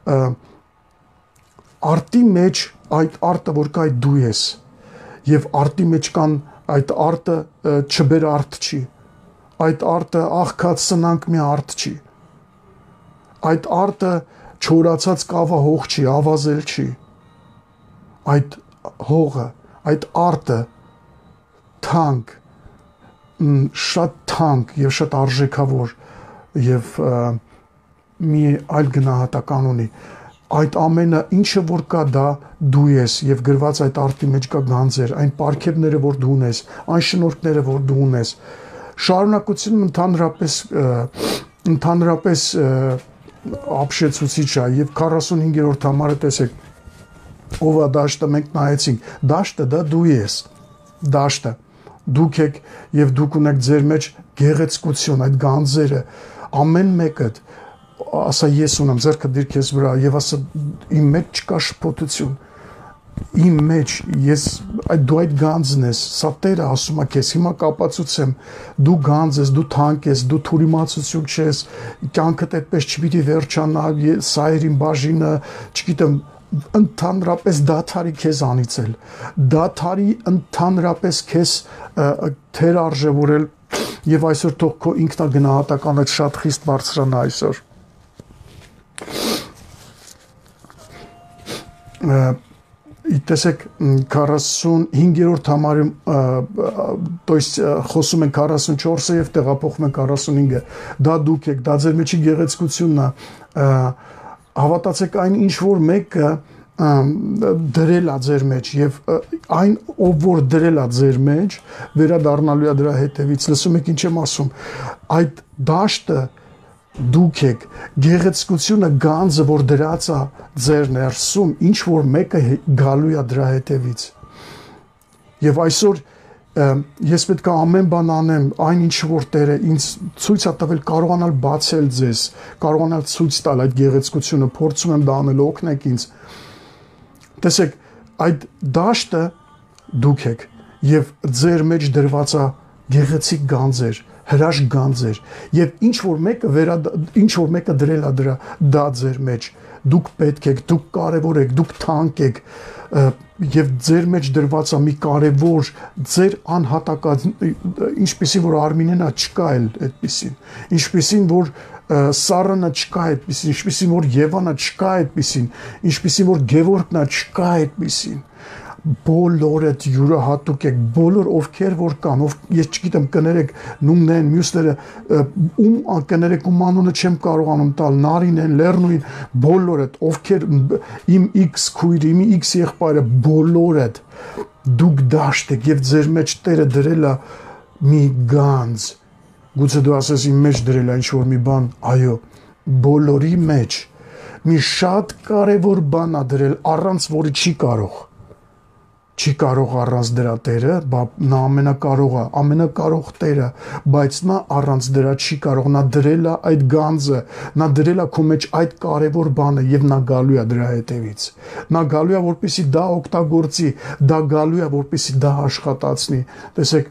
արտի մեջ այդ արտը, որ կա, այդ դու ես, եւ արտի մեջ կան այդ արտը չբեր արդ չի, այդ արտը աղքատ սնանք մի արդ չի, այդ արտը չորացած կավա հող չի, ավազել չի, այդ հողը, այդ արտը թանկ, շատ թանկ եւ շատ արժեքավոր եւ մի այլ գնահատական ունի։ Այդ ամենը ինչը որ կա դա դու ես եւ գրված այդ արտի մեջ կա գանձեր, այն պարգևները որ դու ունես, այն շնորհքները որ դու ունես։ Շարունակությունում ընդհանրապես ապշեցուցիչ է եւ 45-րդ համարը տեսեք ով է դաշտը մենք նայեցինք դաշտը դա դու ես դաշտը դուք եք եւ դուք ունեք ձեր մեջ գեղեցկություն այդ գանձերը ամեն մեկը ասա ես ունեմ ձեռքը դիր քեզ վրա եւ ասա իմ մեջ չկա շփոթություն իմ մեջ ես դու այդ գանձն ես սա Տերը ասում է քեզ հիմա կապացուցեմ դու գանձ ես դու թանկ ես դու թուրիմացություն չես կյանքդ այդպես չպիտի վերջանա սա էր իմ բաժինը չգիտեմ ընդհանրապես դաթարի քեզ անիծել դաթարի ընդհանրապես քեզ թեր արժևորել եւ այսօր թող քո ինքնագնահատականը շատ խիստ բարձրանա այսօր տեսեք 45-րդ համարում то есть խոսում են 44-ը եւ տեղափոխում են 45-ը դա դուք եք դա ձեր մեջի գեղեցկությունն է հավատացեք այն ինչ որ մեկը դրել է ձեր մեջ եւ այն ով որ դրել է ձեր մեջ վերադառնալու է դրա հետևից լսում եք ինչ եմ ասում այդ դաշտը դուք եք գեղեցկությունը գանձը որ դրած է ձեր ներսում ինչ որ մեկը գալու է դրա հետևից եւ այսօր ես պետք է ամեն բան անեմ այն ինչ որ Տերը ինձ ցույց է տվել կարողանալ բացել ձեզ կարողանալ ցույց տալ այդ գեղեցկությունը փորձում եմ դա անել օգնեք ինձ տեսեք այդ դաշտը դուք եք եւ ձեր մեջ դրված է գեղեցիկ գանձեր հրաշք գանձեր եւ ինչ որ մեկը դրել է դրա դա ձեր մեջ դուք պետք եք դուք կարեւոր եք դուք թանկ եք եւ ձեր մեջ դրված է մի կարեւոր ձեր անհատական ինչպեսին որ Արմինենա չկա էլ այդպեսին ինչպեսին որ Սարանը չկա այդպեսին ինչպեսին որ Եվանը չկա այդպեսին ինչպեսին որ Գևորգն չկա այդպեսին բոլորդ յուրահատուկ եք բոլոր ովքեր որ կան ով ես չգիտեմ կներեք նումնեն մյուսները ում կներեք ում անունը չեմ կարողանում տալ Նարինեն Լեռնուին բոլորդ ովքեր իմ X քույրը իմ X եղբայրը բոլորդ դուք դաշտ եք եւ ձեր մեջ Տերը դրել է մի գանձ գուցե դու ասես իմ մեջ դրել է ինչ որ մի բան այո բոլորի մեջ մի շատ կարեւոր բան է դրել առանց որի չի կարող առանց դրա Տերը, նա ամենակարող Տերը, բայց նա առանց դրա չի կարող, նա դրել է այդ գանձը, նա դրել է քո մեջ այդ կարևոր բանը եւ նա գալու է դրա հետևից։ Նա գալու է որպեսզի դա օգտագործի, դա գալու է որպեսզի դա աշխատացնի։ Տեսեք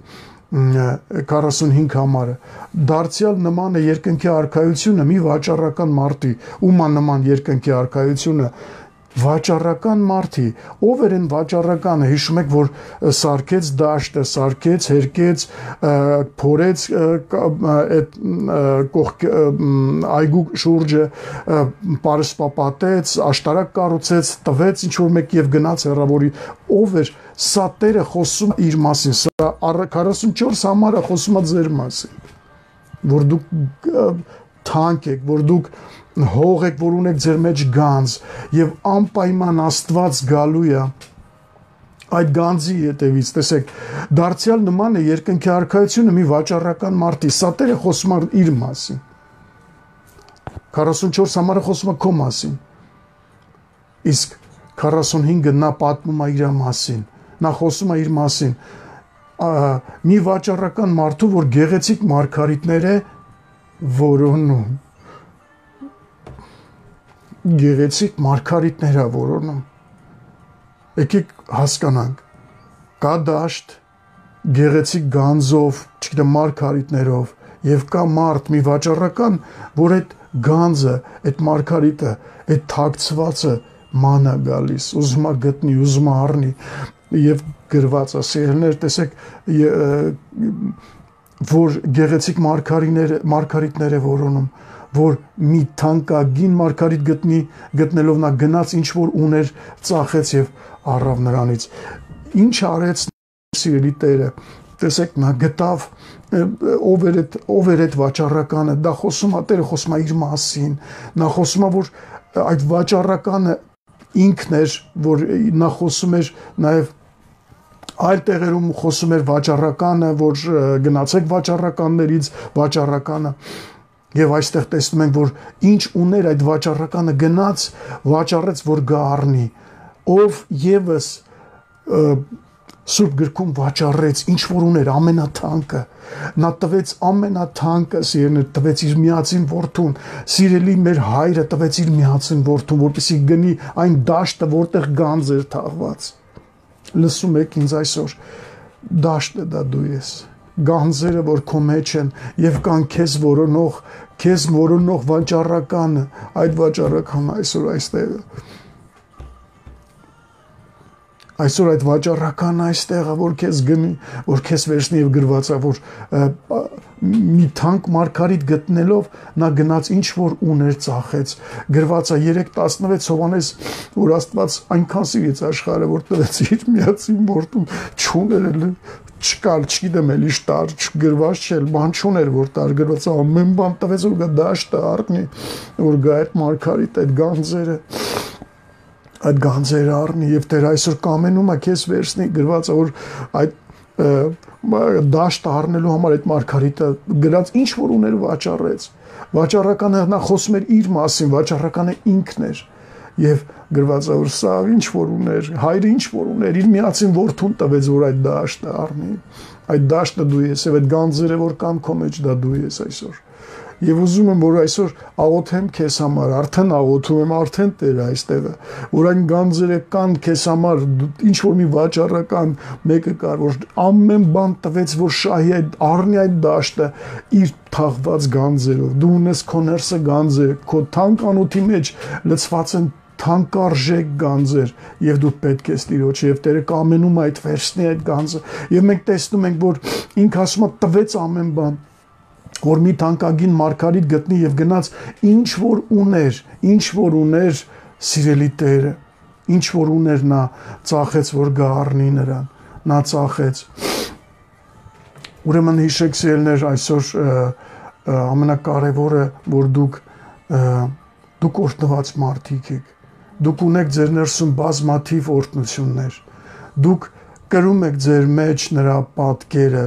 45 համարը դարձյալ նման է երկնքի արքայությունը մի վաճառական մարդի, ում է նման երկնքի արքայությունը վաճառական մարդի ով էր այն վաճառականը հիշում եք որ սարքեց դաշտը սարքեց հերկեց փորեց այդ կողք այգու շուրջը պարսպապատեց աշտարակ կառուցեց տվեց ինչ որ մեկ եւ գնաց հեռավորի ով էր սա Տերը խոսում իր մասին սա 44 համարը խոսում է ձեր մասին որ դուք թանկ եք որ դուք հող եք որ ունեք ձեր մեջ գանձ եւ անպայման Աստված գալու է այդ գանձի հետևից տեսեք դարձյալ նման է երկնքի արքայությունը մի վաճառական մարդի սա Տերը խոսում է իր մասին 44 համարը խոսում է քո մասին իսկ 45-ը նա պատմում է իր մասին նա խոսում է իր մասին մի վաճառական մարդու որ գեղեցիկ մարգարիտներ է որոնում գեղեցիկ մարգարիտներ է որոնում եկեք հասկանանք կա դաշտ գեղեցիկ գանձով չգիտեմ մարգարիտներով եւ կա մարդ մի վաճառական որ այդ գանձը այդ մարգարիտը այդ թաքցվածը մանա գալիս ուզում է գտնի ուզում է առնի եւ գրված է սիրելիներ տեսեք որ գեղեցիկ մարգարիտներ է որոնում որ մի թանկագին մարգարիտ գտնելով նա գնաց ինչ որ ուներ ծախեց եւ առավ նրանից ինչ արեց սիրելի Տերը տեսեք նա գտավ ով էր այդ վաճառականը դա խոսում է Տերը խոսում է իր մասին նա խոսում է որ այդ վաճառականը ինքն էր որ նա խոսում էր նաեւ այլ տեղերում խոսում էր վաճառականը որ գնացեք վաճառականներից վաճառականը Եվ այստեղ տեսնում ենք, որ ինչ ուներ այդ վաճառականը գնաց, վաճառեց, որ գա առնի, ով եւս Սուրբ գրքում վաճառեց, ինչ որ ուներ, ամենաթանկը, նա տվեց ամենաթանկը, սիրելիներ, տվեց իր միածին որդուն, սիրելի մեր հայրը տվեց իր միածին որդուն, որպեսզի գնի այն դաշտը, որտեղ գանձ էր թաղված։ Լսում եք ինձ այսօր, դաշտը դա դու ես, գանձերը, որ քո մեջ են, եւ կան քեզ որոնող վաճառականը, այդ վաճառականը այսօր այստեղ է։ Այսօր այդ վաճառականը այստեղ է, որ քեզ գնի, որ քեզ վերցնի եւ գրված է, որ մի թանկ մարգարիտ գտնելով նա գնաց ինչ որ ուներ ծախեց։ Գրված է 3:16 Հովհաննես, որ Աստված այնքան սիրեց աշխարհը, որ տվեց իր միածին որդուն, չուներ չկար, չգիտեմ էլի շտար, գրված չէ, բան չուներ, որ տար գրված է, ամեն բան տվեց, որ գա դաշտը առնի, որ գա այդ մարգարիտ, այդ գանձերը առնի եւ Տեր այսօր կամենում է քեզ վերցնի, գրված է, որ այդ դաշտը առնելու համար այդ մարգարիտը գրած ինչ որ ուներ վաճառեց։ Վաճառականը նա խոսում էր իր մասին, վաճառականը ինքն էր եւ գրված է, որ սա ինչ որ ուներ, հայրը ինչ որ ուներ, իր միածին որդուն տվեց, որ այդ դաշտը առնի։ Այդ դաշտը դու ես եւ այդ գանձերը, որ կան քո մեջ, դա դու ես այսօր։ Եվ ուզում եմ, որ այսօր աղոթեմ քեզ համար, արդեն աղոթում եմ, արդեն Տեր այստեղ է, որ այն գանձերը կան քեզ համար, ինչ որ մի վաճառական մեկը կար, որ ամեն բան տվեց, որ շահի այդ առնի այդ դաշտը իր թաղված գանձերով։ Դու ունես քո ներսը գանձեր, քո թանկ անոթի մեջ լցված են թանկարժեք գանձեր եւ դու պետք ես Տիրոջ եւ Տերը կամենում է այդ վերցնի այդ գանձը եւ մենք տեսնում ենք, որ ինքը ասում է տվեց ամեն բան, որ մի թանկագին մարգարիտ գտնի եւ գնաց ինչ որ ուներ սիրելի Տերը, ինչ որ ուներ նա ծախեց, որ գա առնի նրան, նա ծախեց։ Ուրեմն հիշեք սիրելիներ, այսօր ամենակարևորը, որ դուք օրհնված մարդիկ եք, դուք ունեք ձեր ներսում բազմաթիվ օրհնություններ, դուք կրում եք ձեր մեջ նրա պատկերը,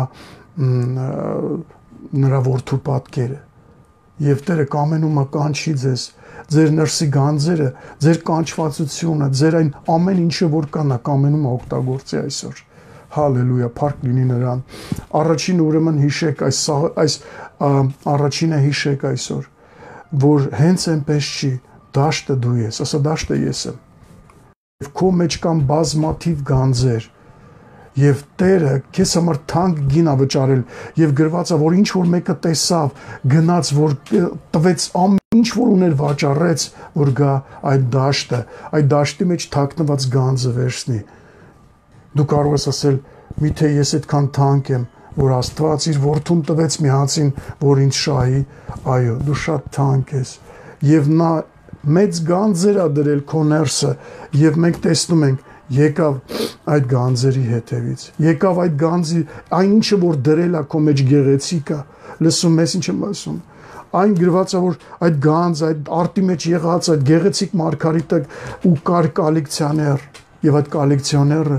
նրա որդու պատկերը եւ Տերը կամենում է կանչի ձեզ, ձեր ներսի գանձերը, ձեր կանչվածությունը, ձեր այն ամեն ինչը որ կա նա կամենում է օգտագործի այսօր։ Հալելույա, փառք լինի նրան։ Առաջինը ուրեմն հիշեք առաջինը հիշեք այսօր, որ հենց այնպես չի, դաշտը դու ես, ասա դաշտը ես եմ։ Եվ քո մեջ կան բազմաթիվ գանձեր եւ Տերը քեզ համար թանկ գին ա վճարել եւ գրված է, որ ինչ որ մեկը տեսավ, գնաց, որ տվեց ինչ որ ուներ վաճառեց, որ գա այդ դաշտի մեջ թաքնված գանձը վերցնի։ Դու կարող ես ասել, միթե ես այդքան թանկ եմ, որ Աստված իր որդուն տվեց միածին, որ ինձ շահի, այո, դու շատ թանկ ես եւ նա մեծ գանձեր ա դրել քո ներսը եւ մենք տեսնում ենք եկավ այդ գանձերի հետևից, եկավ այդ գանձի, այն ինչը որ դրել է քո մեջ գեղեցիկա, լսում ես ինչ եմ ասում, այն գրված է, որ այդ գանձ, այդ արտի մեջ եղած այդ գեղեցիկ մարգարիտը ու կար կոլեկցիոներ եւ այդ կոլեկցիոները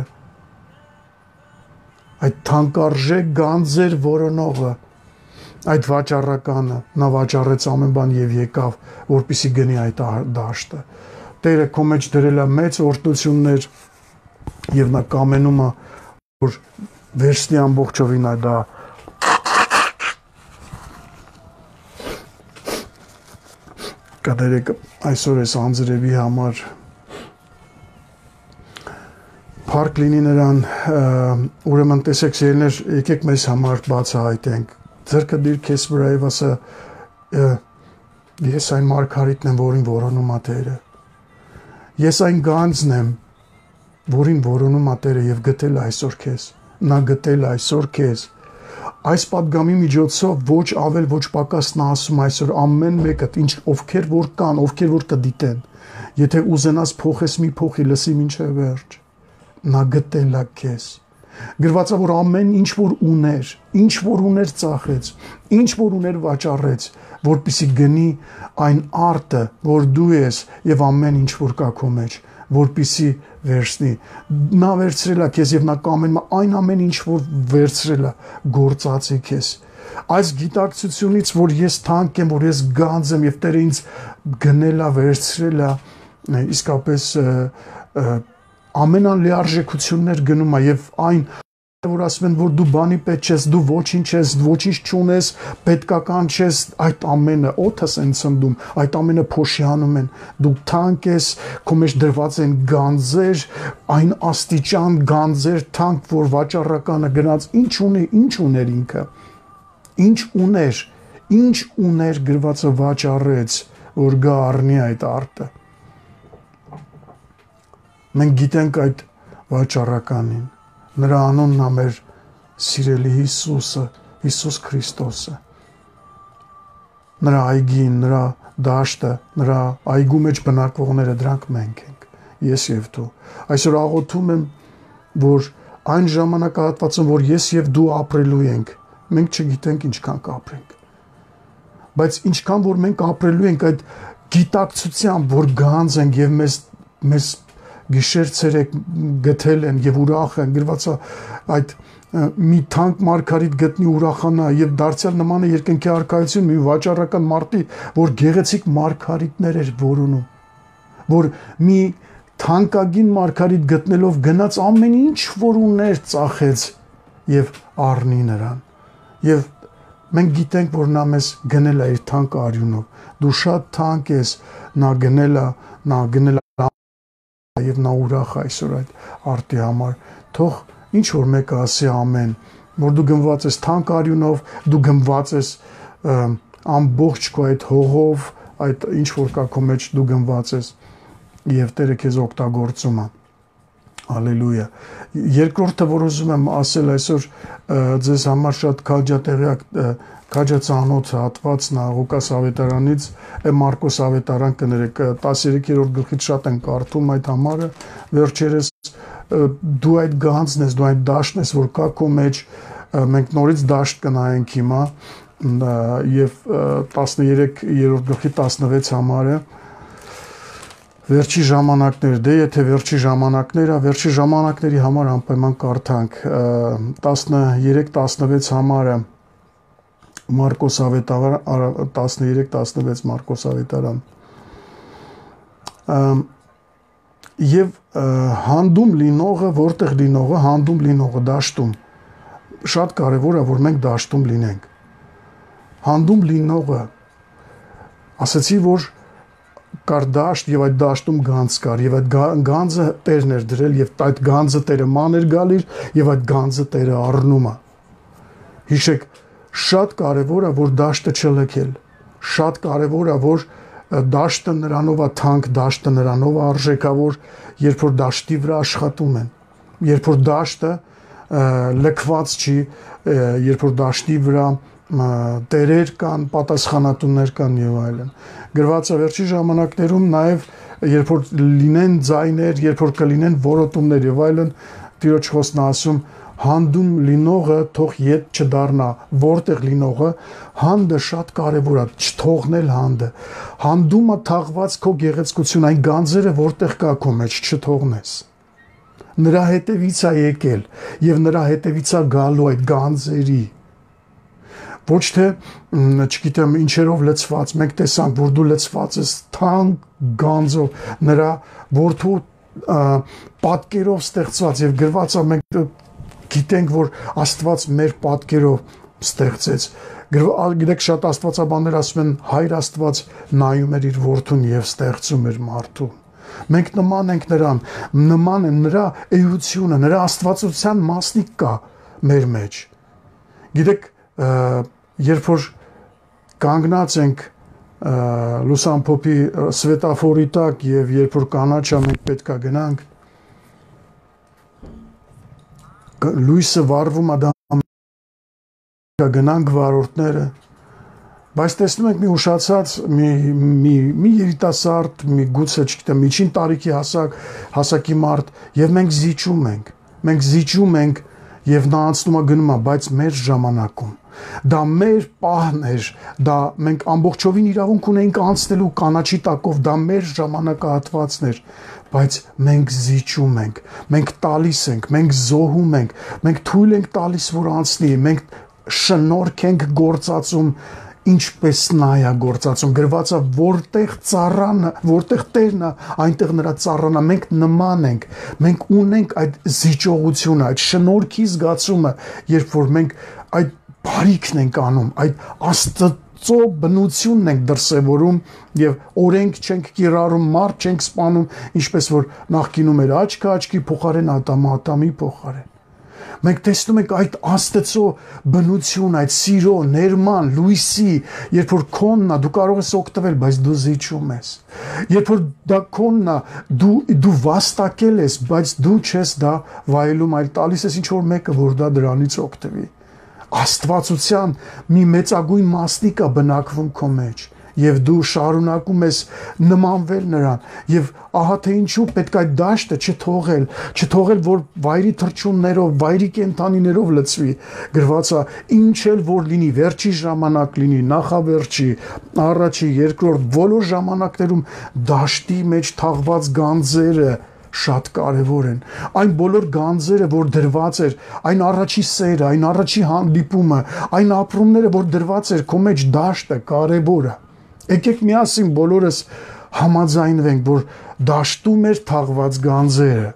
այդ թանկարժեք գանձեր որոնողը, այդ վաճառականը, նա վաճառեց ամեն բան եւ եկավ, որպեսի գնի այդ դաշտը։ Տերը քո մեջ դրել է մեծ օրհնություններ եւ նա կամենում է, որ վերցնի ամբողջովին այդ կդերեք այսօր այս անձրևի համար Փառք լինի նրան, ուրեմն տեսեք սիրելիներ, եկեք մեզ համար բացահայտենք։ Ձեռքը դիր քեզ վրա եւ ասա, ես այն մարգարիտն եմ, որին որոնում է Տերը։ Ես այն գանձն եմ, որին որոնում է Տերը եւ գտել այսօր քեզ։ Նա գտել այսօր քեզ։ Այս պատգամի միջոցով ոչ ավել, ոչ պակաս նա ասում այսօր ամեն մեկը, ովքեր որ կան, ովքեր որ կդիտեն, եթե ուզենաս փոխես մի փոխի, լսի մինչև վերջ։ Նա գտել է քեզ։ Գրված է, որ ամեն ինչ որ ուներ ծախեց, ինչ որ ուներ վաճառեց, որպեսի գնի այն արտը, որ դու ես եւ ամեն ինչ որ կա քո մեջ, որպեսի վերցնի։ Նա վերցրել է քեզ եւ նա կամենում է այն ամեն ինչ որ վերցրել է, գործածի քեզ։ այս գիտակցությունից, որ ես թանկ եմ, որ ես գանձ եմ եւ Տերը ինձ գնել է, վերցրել է, իսկապես ամենալիարժեքություններ գնում է եւ այն որ ասում են որ դու բանի պետք ես, դու ոչինչ ես, ոչինչ չունես, պետքական չես, այդ ամենը օդս են ցնդում, այդ ամենը փոշիանում են, դու թանկ ես, քո մեջ դրված են գանձեր, այն աստիճան գանձեր թանկ, որ վաճառականը գնաց, ինչ ուներ ինքը, ինչ ուներ գրվածը վաճառեց, որ գա առնի այդ արտը։ Մենք գիտենք այդ վաճառականին, նրա անունն է մեր սիրելի Հիսուսը, Հիսուս Քրիստոսը, նրա այգին, նրա դաշտը, նրա այգու մեջ բնակվողները դրանք մենք ենք, ես եւ դու։ Այսօր աղոթում եմ, որ այն ժամանակահատվածում, որ ես եւ դու ապրելու ենք, մենք չգիտենք ինչքան կապրենք, բայց ինչքան որ մենք ապրելու ենք այդ գիտակցությամբ, որ գանձ ենք եւ մեզ գիշեր ցերեկ գտել են եւ ուրախ են գրված այդ մի թանկ մարգարիտ գտնի ուրախանա եւ դարձյալ նման է երկնքի արքայություն մի վաճառական մարտի որ գեղեցիկ մարգարիտներ էր որոնում որ մի թանկագին մարգարիտ գտնելով գնաց ամեն ինչ որ ուներ ծախեց եւ առնի նրան եւ մենք գիտենք որ նա մեզ գնել է իր թանկ արյունով դու շատ թանկ ես նա գնել է եւ նա ուրախ այսօր այդ արտի համար թող ինչ որ մեկը ասի ամեն որ դու գնված ես թանկ արյունով դու գնված ես ամբողջ քո այդ հողով այդ ինչ որ կա քո մեջ դու գնված ես եւ Տերը քեզ օգտագործում է հալելույա երկրորդը որ ուզում եմ ասել այսօր ձեզ համար շատ քաջացանոց հատվածն է Ղուկաս ավետարանից Մարկոս ավետարան կներեք 13-րդ գլխից շատ են կարդում այդ համարը վերջերս դու այդ գանձն ես դու այդ դաշտն ես որ կա քո մեջ մենք նորից դաշտ կնայենք հիմա եւ 13-րդ գլխի 16 համարը վերջի ժամանակներ դե եթե վերջի ժամանակների համար անպայման կարդանք 13-16 համարը Մարկոս ավետարան 13-16 Մարկոս ավետարան եւ հանդում լինողը որտեղ լինողը հանդում լինողը դաշտում շատ կարեւոր է որ մենք դաշտում լինենք հանդում լինողը ասացի որ կար դաշտ եւ այդ դաշտում գանձ կար եւ այդ գանձը Տերն էր դրել եւ այդ գանձը Տերը ման էր գալիր եւ այդ գանձը Տերը առնում է հիշեք շատ կարևոր է որ դաշտը չլքել շատ կարևոր է որ դաշտը նրանով է թանկ դաշտը նրանով է արժեքավոր երբ որ դաշտի վրա աշխատում են երբ որ դաշտը լքված չի երբ որ դաշտի վրա տերեր կան պատասխանատուներ կան եւ այլն գրված է վերջի ժամանակներում նաեւ երբ որ լինեն ձայներ երբ որ կլինեն որոտումներ եւ այլն Տիրոջ խոսքն ասում հանդում լինողը թող ետ չդառնա որտեղ լինողը հանդը շատ կարևոր է չթողնել հանդը հանդումը թաղված քո գեղեցկություն այն գանձերը որտեղ կա քո մեջ չթողնես նրա հետևից է եկել եւ նրա հետևից է գալու այդ գանձերի ոչ թե չգիտեմ ինչերով լցված մենք տեսանք որ դու լցված ես թանկ գանձով նրա որդու պատկերով ստեղծված եւ գրված է մենք գիտենք որ Աստված մեր պատկերով ստեղծեց գիտեք շատ աստվածաբաններ ասում են հայր Աստված նայում էր իր որդուն եւ ստեղծում էր մարդուն մենք նման ենք նրան նման է նրա էությունը նրա աստվածության մասնիկ կա մեր մեջ գիտեք երբ որ կանգնած ենք լուսամփոփի սվետաֆորի տակ եւ երբ որ կանաչա մենք պետքա գնանք լույսը վառվում է գնանք վարորդները բայց տեսնում ենք մի ուշացած մի երիտասարդ մի գուցե չգիտեմ միջին տարիքի հասակի մարդ եւ մենք զիջում ենք եւ նա անցնում է գնում է բայց մեր ժամանակում դա մեր պահն էր դա մենք ամբողջովին իրավունք ունեինք անցնելու կանաչի տակով դա մեր ժամանակահատվածն էր բայց մենք զիջում ենք մենք տալիս ենք մենք զոհում ենք մենք թույլ ենք տալիս որ անցնի մենք շնորհք ենք գործածում, ինչպես նա է գործածում։ Գրված է, որտեղ ծառանը, որտեղ Տերն է, այնտեղ նրա ծառան է։ Մենք նման ենք, մենք ունենք այդ զիջողությունը, այդ շնորհքի զգացումը, երբ որ մենք այդ բարիքն ենք անում, այդ Աստծո բնությունն ենք դրսևորում եւ օրենք չենք կիրառում, մարդ չենք սպանում, ինչպես որ նախկինում էր աչքը աչքի փոխարեն, ատամը ատամի փոխարեն։ Մենք տեսնում ենք այդ Աստծո բնություն, այդ սիրո, ներման, լույսի, երբ որ քոնն է, դու կարող ես օգտվել, բայց դու զիջում ես։ Երբ որ դա քոնն է, դու վաստակել ես, բայց դու չես դա վայելում, այլ տալիս ես ինչ որ մեկը, որ դա դրանից օգտվի։ Աստվածության մի մեծագույն մասնիկ է բնակվում քո մեջ, եւ դու շարունակում ես նմանվել նրան, եւ ահա թե ինչու պետք է այդ դաշտը չթողել, որ վայրի թռչուններով, վայրի կենդանիներով լցվի։ Գրված է, ինչ էլ որ լինի, վերջի ժամանակ լինի, նախավերջի, առաջի, երկրորդ, բոլոր ժամանակներում դաշտի մեջ թաղված գանձերը շատ կարևոր են։ Այն բոլոր գանձերը, որ դրված էր, այն առաջի սերը, այն առաջի հանդիպումը, այն ապրումները, որ դրված էր քո մեջ դաշտը կարևոր է։ Եկեք միասին բոլորս համաձայնվենք, որ դաշտում էր թաղված գանձերը։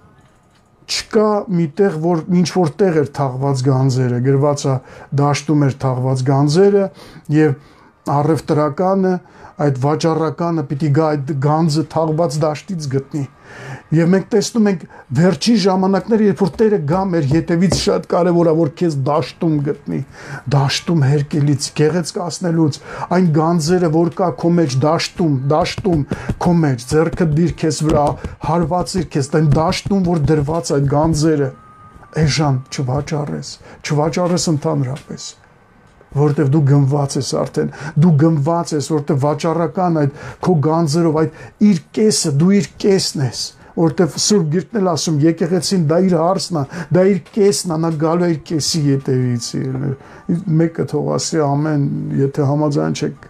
Չկա միտեղ, որ ինչ որ տեղ էր թաղված գանձերը, գրված է դաշտում էր թաղված գանձերը եւ առևտրականը, այդ վաճառականը պիտի գա այդ գանձը թաղված դաշտից գտնի։ Եվ մենք տեսնում ենք վերջի ժամանակները, երբ որ Տերը գա մեր ետևից, շատ կարևոր է, որ քեզ դաշտում գտնի, դաշտում հերկելից, գեղեցկացնելուց, այն գանձերը, որ կա քո մեջ դաշտում քո մեջ, ձեռքը դիր քեզ վրա, հարվածիր քեզ, այն դաշտում, որ դրված այդ գանձերը, այժմ չվաճառես ընդհանրապես, որտեվ դու գնված ես արդեն, դու գնված ես, որտեվ վաճառական այդ քո գանձերով, այդ իր կեսը, դու իր կեսն ես, որտեվ Սուրբ Գիրքն էլ ասում, եկեղեցին դա իր հարցն է, դա իր կեսն է, նա գալու է իր կեսի ետևից, մեկը թող ասի ամեն, եթե համաձայն չեք։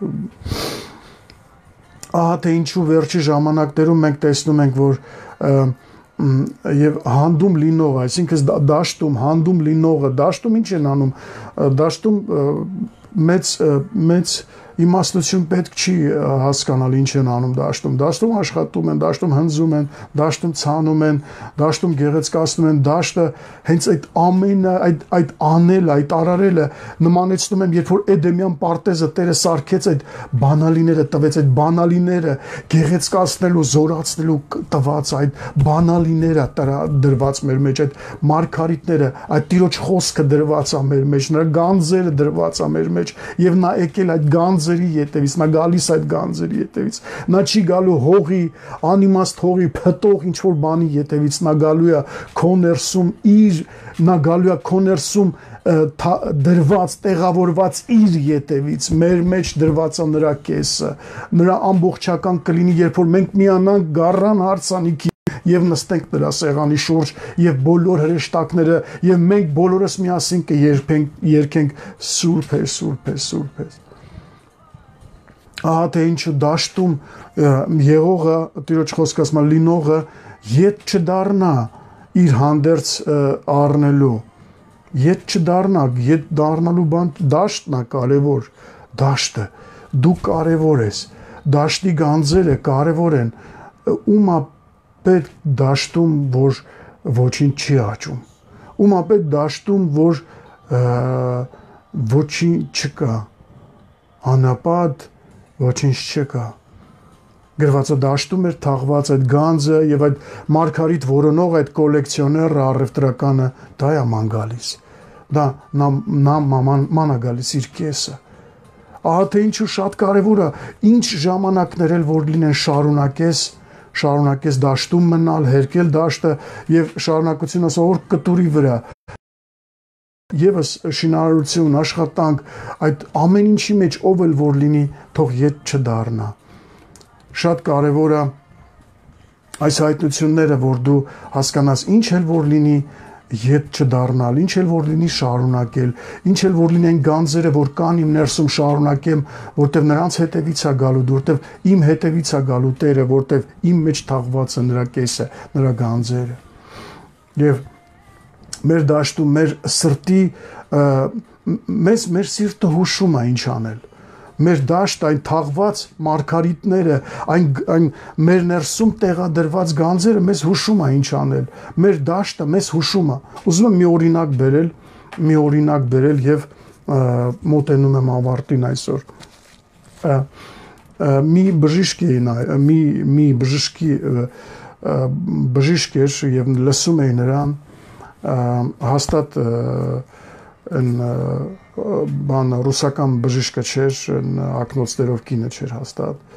Ահա թե ինչու վերջի ժամանակներում մենք տեսնում ենք, որ եւ հանդում լինողը, այսինքն դաշտում հանդում լինողը, դաշտում ինչ են անում, դաշտում մեծ իմաստություն պետք չի հասկանալ ինչ են անում դաշտում աշխատում են, դաշտում հնձում են, դաշտում ցանում են, դաշտում գեղեցկացնում են, դաշտը հենց այդ ամենը, այդ անելը, այդ արարելը նմանեցնում եմ, երբ որ Էդեմյան պարտեզը Տերը սարքեց այդ բանալիները, տվեց այդ բանալիները գեղեցկացնելու, զորացնելու տված այդ բանալիները դրված մեր մեջ, այդ մարգարիտները, այդ Տիրոջ խոսքը դրված է մեր մեջ, նրա գանձերը դրված է մեր մեջ, եւ նա եկել այդ գանձերի ետևից, նա գալիս այդ գանձերի ետևից, նա չի գալու հողի, անիմաստ հողի, փտող ինչ որ բանի ետևից, նա գալու է քո ներսում դրված, տեղավորված իր ետևից, մեր մեջ դրված է նրա կեսը, նրա ամբողջական կլինի, երբ որ մենք միանանք գառան հարսանիքի եւ նստենք նրա սեղանի շուրջ եւ բոլոր հրեշտակները եւ մենք բոլորս միասին կերկենք Սուրբ է, Սուրբ է, Սուրբ է։ Ահա թե ինչու դաշտում եղողը, Տիրոջ խոսքը ասում է, լինողը ետ չդառնա իր հանդերձ առնելու, ետ չդառնա, ետ դառնալու բան դաշտն է կարևոր, դաշտը, դու կարևոր ես, դաշտի գանձերը կարևոր են, ումա պետք դաշտում, որ ոչինչ չի աճում, ումա պետք դաշտում, որ ոչինչ չկա, անապատ ոչինչ չկա։ Գրված է դաշտում էր թաղված այդ գանձը եւ այդ մարգարիտ որոնող այդ կոլեկցիոները առևտրականը դա է ման գալիս։ Դա նա մանա գալիս իր կեսը։ Ահա թե ինչու շատ կարևոր է, ինչ ժամանակներ էլ որ լինեն շարունակես դաշտում մնալ, հերկել դաշտը եւ շարունակություն ասոր կտուրի վրա։ Եվս շինարարություն, աշխատանք, այդ ամեն ինչի մեջ ով էլ որ լինի, թող ետ չդառնա։ Շատ կարևոր է այս հայտնությունները, որ դու հասկանաս ինչ էլ որ լինի, ետ չդառնալ, ինչ էլ որ լինի շարունակել, ինչ էլ որ լինեն գանձերը, որ կան իմ ներսում շարունակեմ, որտեվ նրանց հետևից է գալու, որտեվ իմ հետևից է գալու Տերը, որտեվ իմ մեջ թաղված է նրա կեսը, նրա գանձերը։ Եվ մեր դաշտում, մեր սրտի մեզ մեր սիրտը հուշում է ինչ անել։ Մեր դաշտ այն թաղված մարգարիտները, այն մեր ներսում տեղադրված գանձերը մեզ հուշում է ինչ անել։ Մեր դաշտը մեզ հուշում է։ Ուզում եմ մի օրինակ բերել եւ մոտենում եմ ավարտին այսօր։ Մի բժիշկ էր եւ լսում էի նրան հաստատ բան ռուսական բժիշկը չէր, ակնոցներով կինը չէր հաստատ։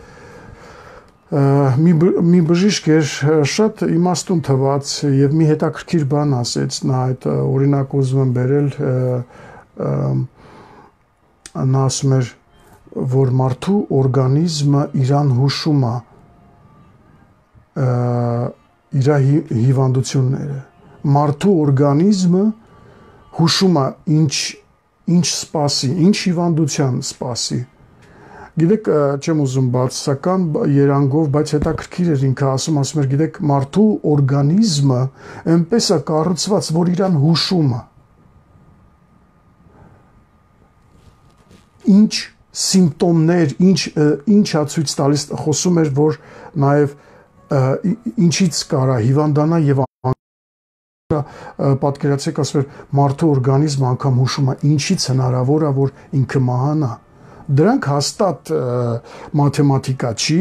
Մի բժիշկ էր շատ իմաստուն թվաց եւ մի հետաքրքիր բան ասեց, նա այդ օրինակ ուզում եմ բերել, նա ասում էր, որ մարդու օրգանիզմը իրան հուշում է իր հիվանդությունները։ Մարդու օրգանիզմը հուշում է ինչ սպասի, ինչ հիվանդության սպասի։ Գիտեք, չեմ ուզում բացասական երանգով, բայց հետաքրքիր էր ինքը ասում էր, գիտեք, մարդու օրգանիզմը այնպես է կառուցված, որ իրան հուշում է։ Ինչ սիմպտոմներ, ինչա ցույց տալիս, խոսում էր, որ նաև ինչից կարա հիվանդանա եւ պատկերացեք, ասում էր, մարդու օրգանիզմը անգամ հուշում է ինչից հնարավոր է, որ ինքը մահանա։ Դրանք հաստատ մաթեմատիկա չի,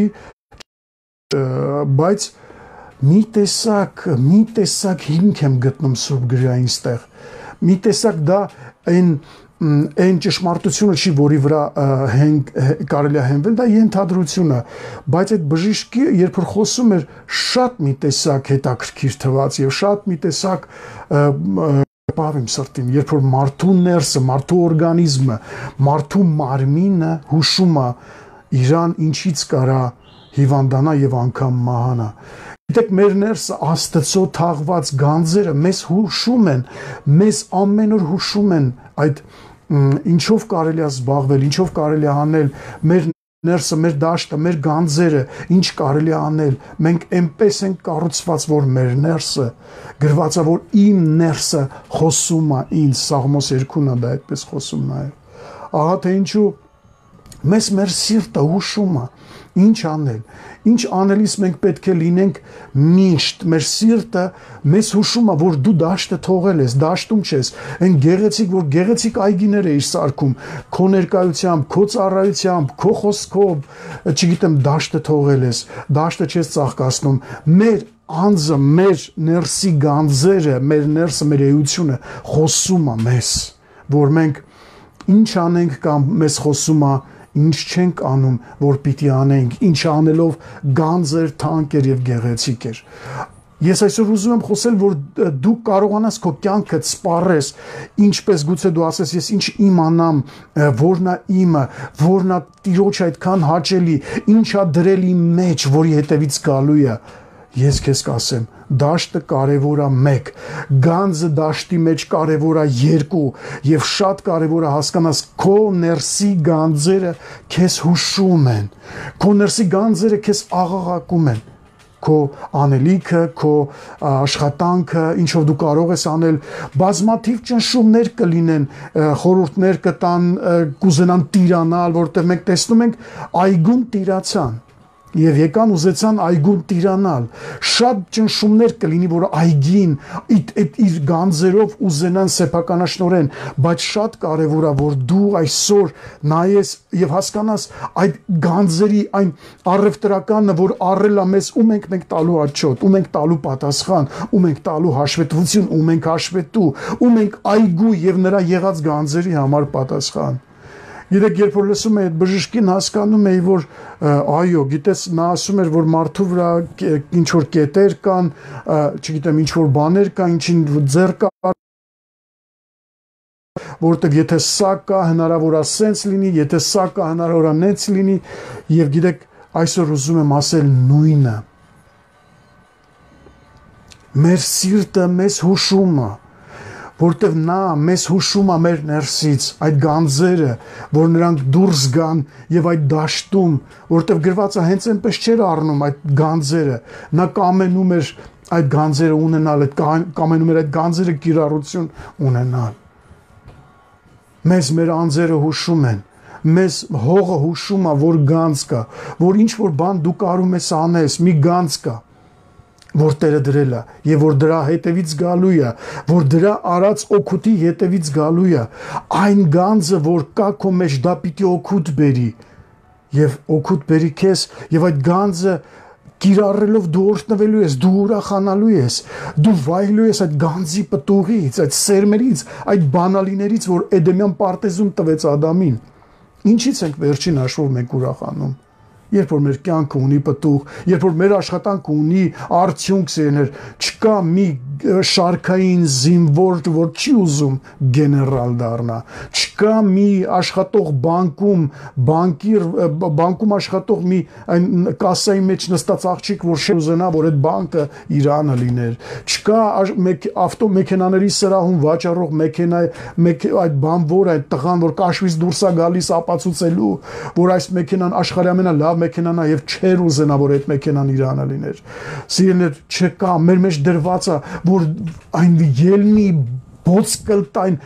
բայց մի տեսակ հիմք եմ գտնում Սուրբ Գրային ստեղ։ Մի տեսակ դա այն ճշմարտությունը չի, որի վրա կարելի է հենվել, դա ենթադրությունը, բայց այդ բժիշկի երբ որ խոսում էր, շատ մի տեսակ հետաքրքիր թվաց եւ շատ մի տեսակ բավեմ սրտին, երբ որ մարդու ներսը, մարդու օրգանիզմը, մարդու մարմինը հուշում է իրան ինչից կարա հիվանդանա եւ անգամ մահանա։ Գիտեք, մեր ներսը Աստծո թաղված գանձերը մեզ հուշում են, մեզ ամեն օր հուշում են այդ ինչով կարելի է զբաղվել, ինչով կարելի է անել, մեր ներսը, մեր դաշտը, մեր գանձերը, ինչ կարելի է անել։ Մենք այնպես ենք կառուցված, որ մեր ներսը գրված է, որ իմ ներսը խոսում է ինձ, Սաղմոս 2-ն է դա այդպես խոսում նաև։ Ահա թե ինչու մեզ մեր սիրտը հուշում է, ինչ անել։ Ինչ անելիս մենք պետք է լինենք միշտ, մեր սիրտը մեզ հուշում է, որ դու դաշտը թողել ես, դաշտում չես, այն գեղեցիկ, որ գեղեցիկ այգիներ էիր սարքում, քո ներկայությամբ, քո ծառայությամբ, քո խոսքով, չգիտեմ, դաշտը թողել ես, դաշտը չես ծաղկացնում։ Մեր անձը, մեր ներսի գանձերը, մեր ներսը, մեր էությունը խոսում է մեզ, որ մենք ինչ անենք կամ մեզ խոսում է ինչ չենք անում, որ պիտի անենք, ինչ անելով գանձեր, թանկ եւ գեղեցիկ էր։ Ես այսօր ուզում եմ խոսել, որ դու կարողանաս քո կյանքը սպառես, ինչպես գուցե դու ասես, ես ինչ իմանամ, որն է իմը, որն է Տիրոջ այդքան հաճելի, ինչա դրել իմ մեջ, որի հետևից գալու է։ Ես քեզ կասեմ, դաշտը կարևոր է 1, գանձը դաշտի մեջ կարևոր է 2, եւ շատ կարևոր է հասկանաս քո ներսի գանձերը քեզ հուշում են, քո ներսի գանձերը քեզ աղաղակում են, քո անելիքը, քո աշխատանքը, ինչով դու կարող ես անել, բազմաթիվ ճնշումներ կլինեն, խորհուրդներ կտան, կուզենան տիրանալ, որովհետեւ մենք տեսնում ենք այգուն տիրացան եւ եկան ուզեցան այգուն տիրանալ։ Շատ ճնշումներ կլինի, որ այգին իր գանձերով ուզենան սեփականաշնորեն, բայց շատ կարեւոր է, որ դու այսօր նայես եւ հասկանաս այդ գանձերի այն առևտրականը, որ առել է մեզ, ում ենք տալու աչոտ, ում ենք տալու պատասխան, ում ենք տալու հաշվետվություն, ում ենք հաշվետու, ում ենք այգու եւ նրա եղած գանձերի համար պատասխան։ Գիտեք, երբ որ լսում էի այդ բժշկին, հասկանում էի, որ այո, գիտես, նա ասում էր, որ մարդու վրա ինչ որ կետեր կան, չգիտեմ, ինչ որ բաներ կան, ինչին ձեռ կա, որովհետև եթե սա կա, հնարավոր է սենց լինի, եթե սա կա, հնարավոր է նենց լինի, եւ գիտեք, այսօր ուզում եմ ասել նույնը։ Մեր սիրտը մեզ հուշում է, որտեվ նա մեզ հուշում է մեր ներսից այդ գանձերը, որ նրանք դուրս գան եւ այդ դաշտում, որտեվ գրված է հենց այնպես չէր առնում այդ գանձերը, նա կամենում էր այդ գանձերը ունենալ, կամենում էր այդ գանձերը կիրառություն ունենալ։ մեզ մեր անձերը հուշում են, մեզ հողը հուշում է, որ գանձ կա, որ ինչ որ բան դու կարում ես անես, մի գանձ կա, որ Տերը դրել է, եւ որ դրա հետևից գալու է, որ դրա արած օգուտի հետևից գալու է, այն գանձը, որ կա քո մեջ, դա պիտի օգուտ բերի, եւ օգուտ բերի քեզ, եւ այդ գանձը կիրառելով դու օրհնվելու ես, դու ուրախանալու ես, դու վայելելու ես այդ գանձի պտուղից, այդ սերմերից, այդ բանալիներից, որ Էդեմյան պարտեզում տվեց Ադամին։ Ինչից ենք վերջին հաշվով մենք ուրախանում։ Երբ որ մեր կյանքը ունի պտուղ, երբ որ մեր աշխատանքը ունի արդյունք, սերներ, չկա մի շարքային զինվոր, որ չի ուզում գեներալ դառնա, չկա մի աշխատող բանկում աշխատող մի այն կասայի մեջ նստած աղջիկ, որ չի ուզենա, որ այդ բանկը Իրանը լիներ, չկա ավտոմեքենաների սրահում վաճառող այդ բանվոր, այդ տղան, որ կաշվից դուրս է գալիս ապացուցելու, որ այս մեքենան աշխարհի ամենալավ մեքենան է եւ չեր ուզենա, որ այդ մեքենան Իրանը լիներ։ Սիրելիներ, չկա, մեր մեջ դրված է, որ այն ելնի բոցկլտային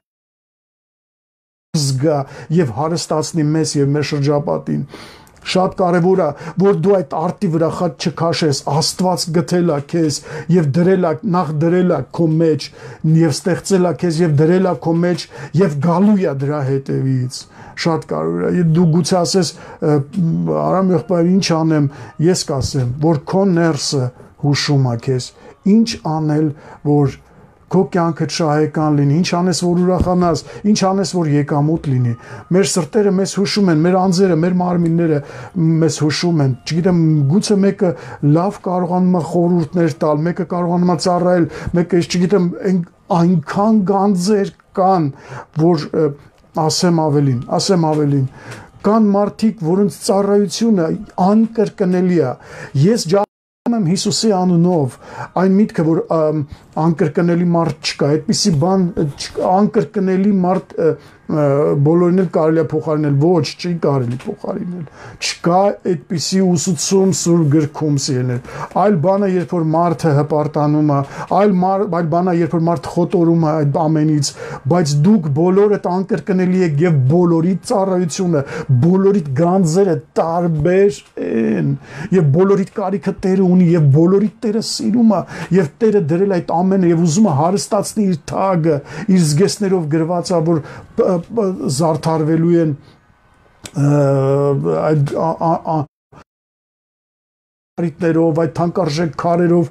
զգա եւ հարստացնի մեզ եւ մեր շրջապատին։ Շատ կարևոր է, որ դու այդ արտի վրա խաչ չքաշես, Աստված գտել է քեզ եւ դրել է, նախ դրել է քո մեջ եւ ստեղծել է քեզ եւ դրել է քո մեջ եւ գալու է դրա հետևից։ Շատ կարևոր է։ Դու գուցե ասես, Արամ եղբայր, ինչ անեմ, ես կասեմ, որ քո ներսը հուշում է քեզ։ Ինչ անել, որ քո կյանքը շահեկան լինի, ինչ անես, որ ուրախանաս, ինչ անես, որ եկամուտ լինի։ Մեր սրտերը մեզ հուշում են, մեր անձերը, մեր մարմինները մեզ հուշում են։ Չգիտեմ, գուցե մեկը լավ կարողանում է խորհուրդներ տալ, մեկը կարողանում է ծառայել, մեկը, չգիտեմ, այնքան գանձեր կան, որ ասեմ ավելին, կան մարդիկ, որոնց ծառայությունը անկրկնելի է։ Ես եմ Հիսուսի անունով, այն միտքը, որ անկրկնելի մարդ չկա, այդպիսի բան անկրկնելի մարդ բոլորին էլ կարելի է փոխարինել, ոչ, չի կարելի փոխարինել, չկա այդպիսի ուսուցում Սուրբ գրքում, սիրելիներ, այլ բանը, երբ որ մարդը հպարտանում է, այլ բանը, երբ որ մարդը խոտորում է այդ ամենից, բայց դուք բոլորդ անկրկնելի եք եւ բոլորի ծառայությունը, բոլորի գանձերը տարբեր են եւ բոլորի կարիքը Տերը ունի եւ բոլորի Տերը սիրում է եւ Տերը դրել այդ ամենը եւ ուզում է հարստացնի իր թագը, իր զգեստներով գրված է, որ զարդարվելու են այդ ռիտներով, այդ թանկարժեք քարերով,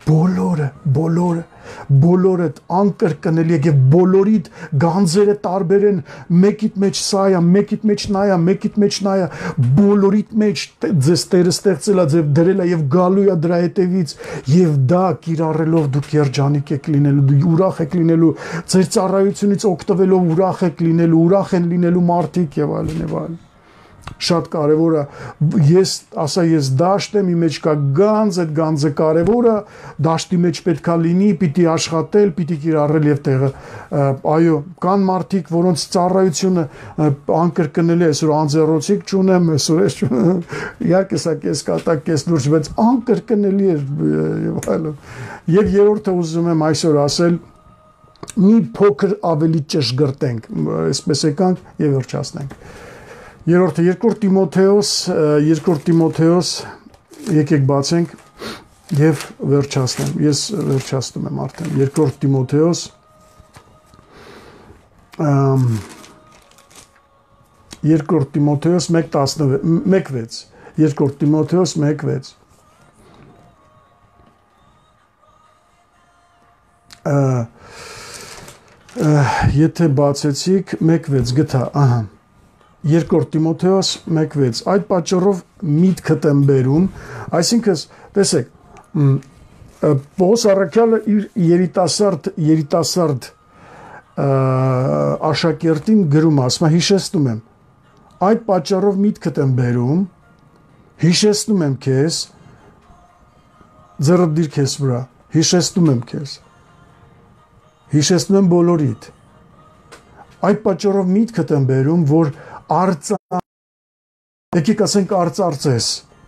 բոլորը անկրկնելի է եւ բոլորիդ գանձերը տարբեր են, մեկիդ մեջ սա է, մեկիդ մեջ նա է, մեկիդ մեջ նա է, բոլորիդ մեջ ձեզ Տերը ստեղծել է, ձեզ դրել է եւ գալու է դրա հետևից եւ դա կիրառելով դուք երջանիկ եք լինելու, դու ուրախ եք լինելու, ձեր ծառայությունից օգտվելով ուրախ եք լինելու, ուրախ են լինելու մարդիկ եւ այլն եւ այլն։ Շատ կարևոր է, ես դաշտ եմ, իմ մեջ կա գանձ, այդ գանձը կարևոր է, դաշտի մեջ պետք է լինի, պիտի աշխատել, պիտի կիրառել եւ տեղը, այո, կան մարդիկ, որոնց ծառայությունը անկրկնելի է, այսօր անձեռոցիկ չունեմ, այսօր ես չունեմ, իհարկե սա կես կատակ, կես լուրջ, բայց անկրկնելի է եւ այլն։ Եվ երրորդը ուզում եմ այսօր ասել, մի փոքր ավելի ճշգրտենք, այսպես եկանք եւ վերջացնենք։ Երրորդը, 2 Տիմոթեոս, եկեք բացենք եւ վերջացնեմ։ Ես վերջացնում եմ արդեն։ 2 Տիմոթեոս 1:16, 2 Տիմոթեոս 1:6 Եթե բացեցիք 1:6 գտա, ահա 2 Տիմոթեոս 1:6 այդ պատճառով միտքդ եմ բերում, այսինքն տեսեք, Պողոս առաքյալը իր երիտասարդ աշակերտին գրում, ասում է, հիշեցնում եմ, այդ պատճառով միտքդ եմ բերում, հիշեցնում եմ քեզ, ձեռդ դիր քեզ վրա, հիշեցնում եմ քեզ, հիշեցնում եմ բոլորիդ, այդ պատճառով միտքդ եմ բերում, որ եկեք ասենք արծարծես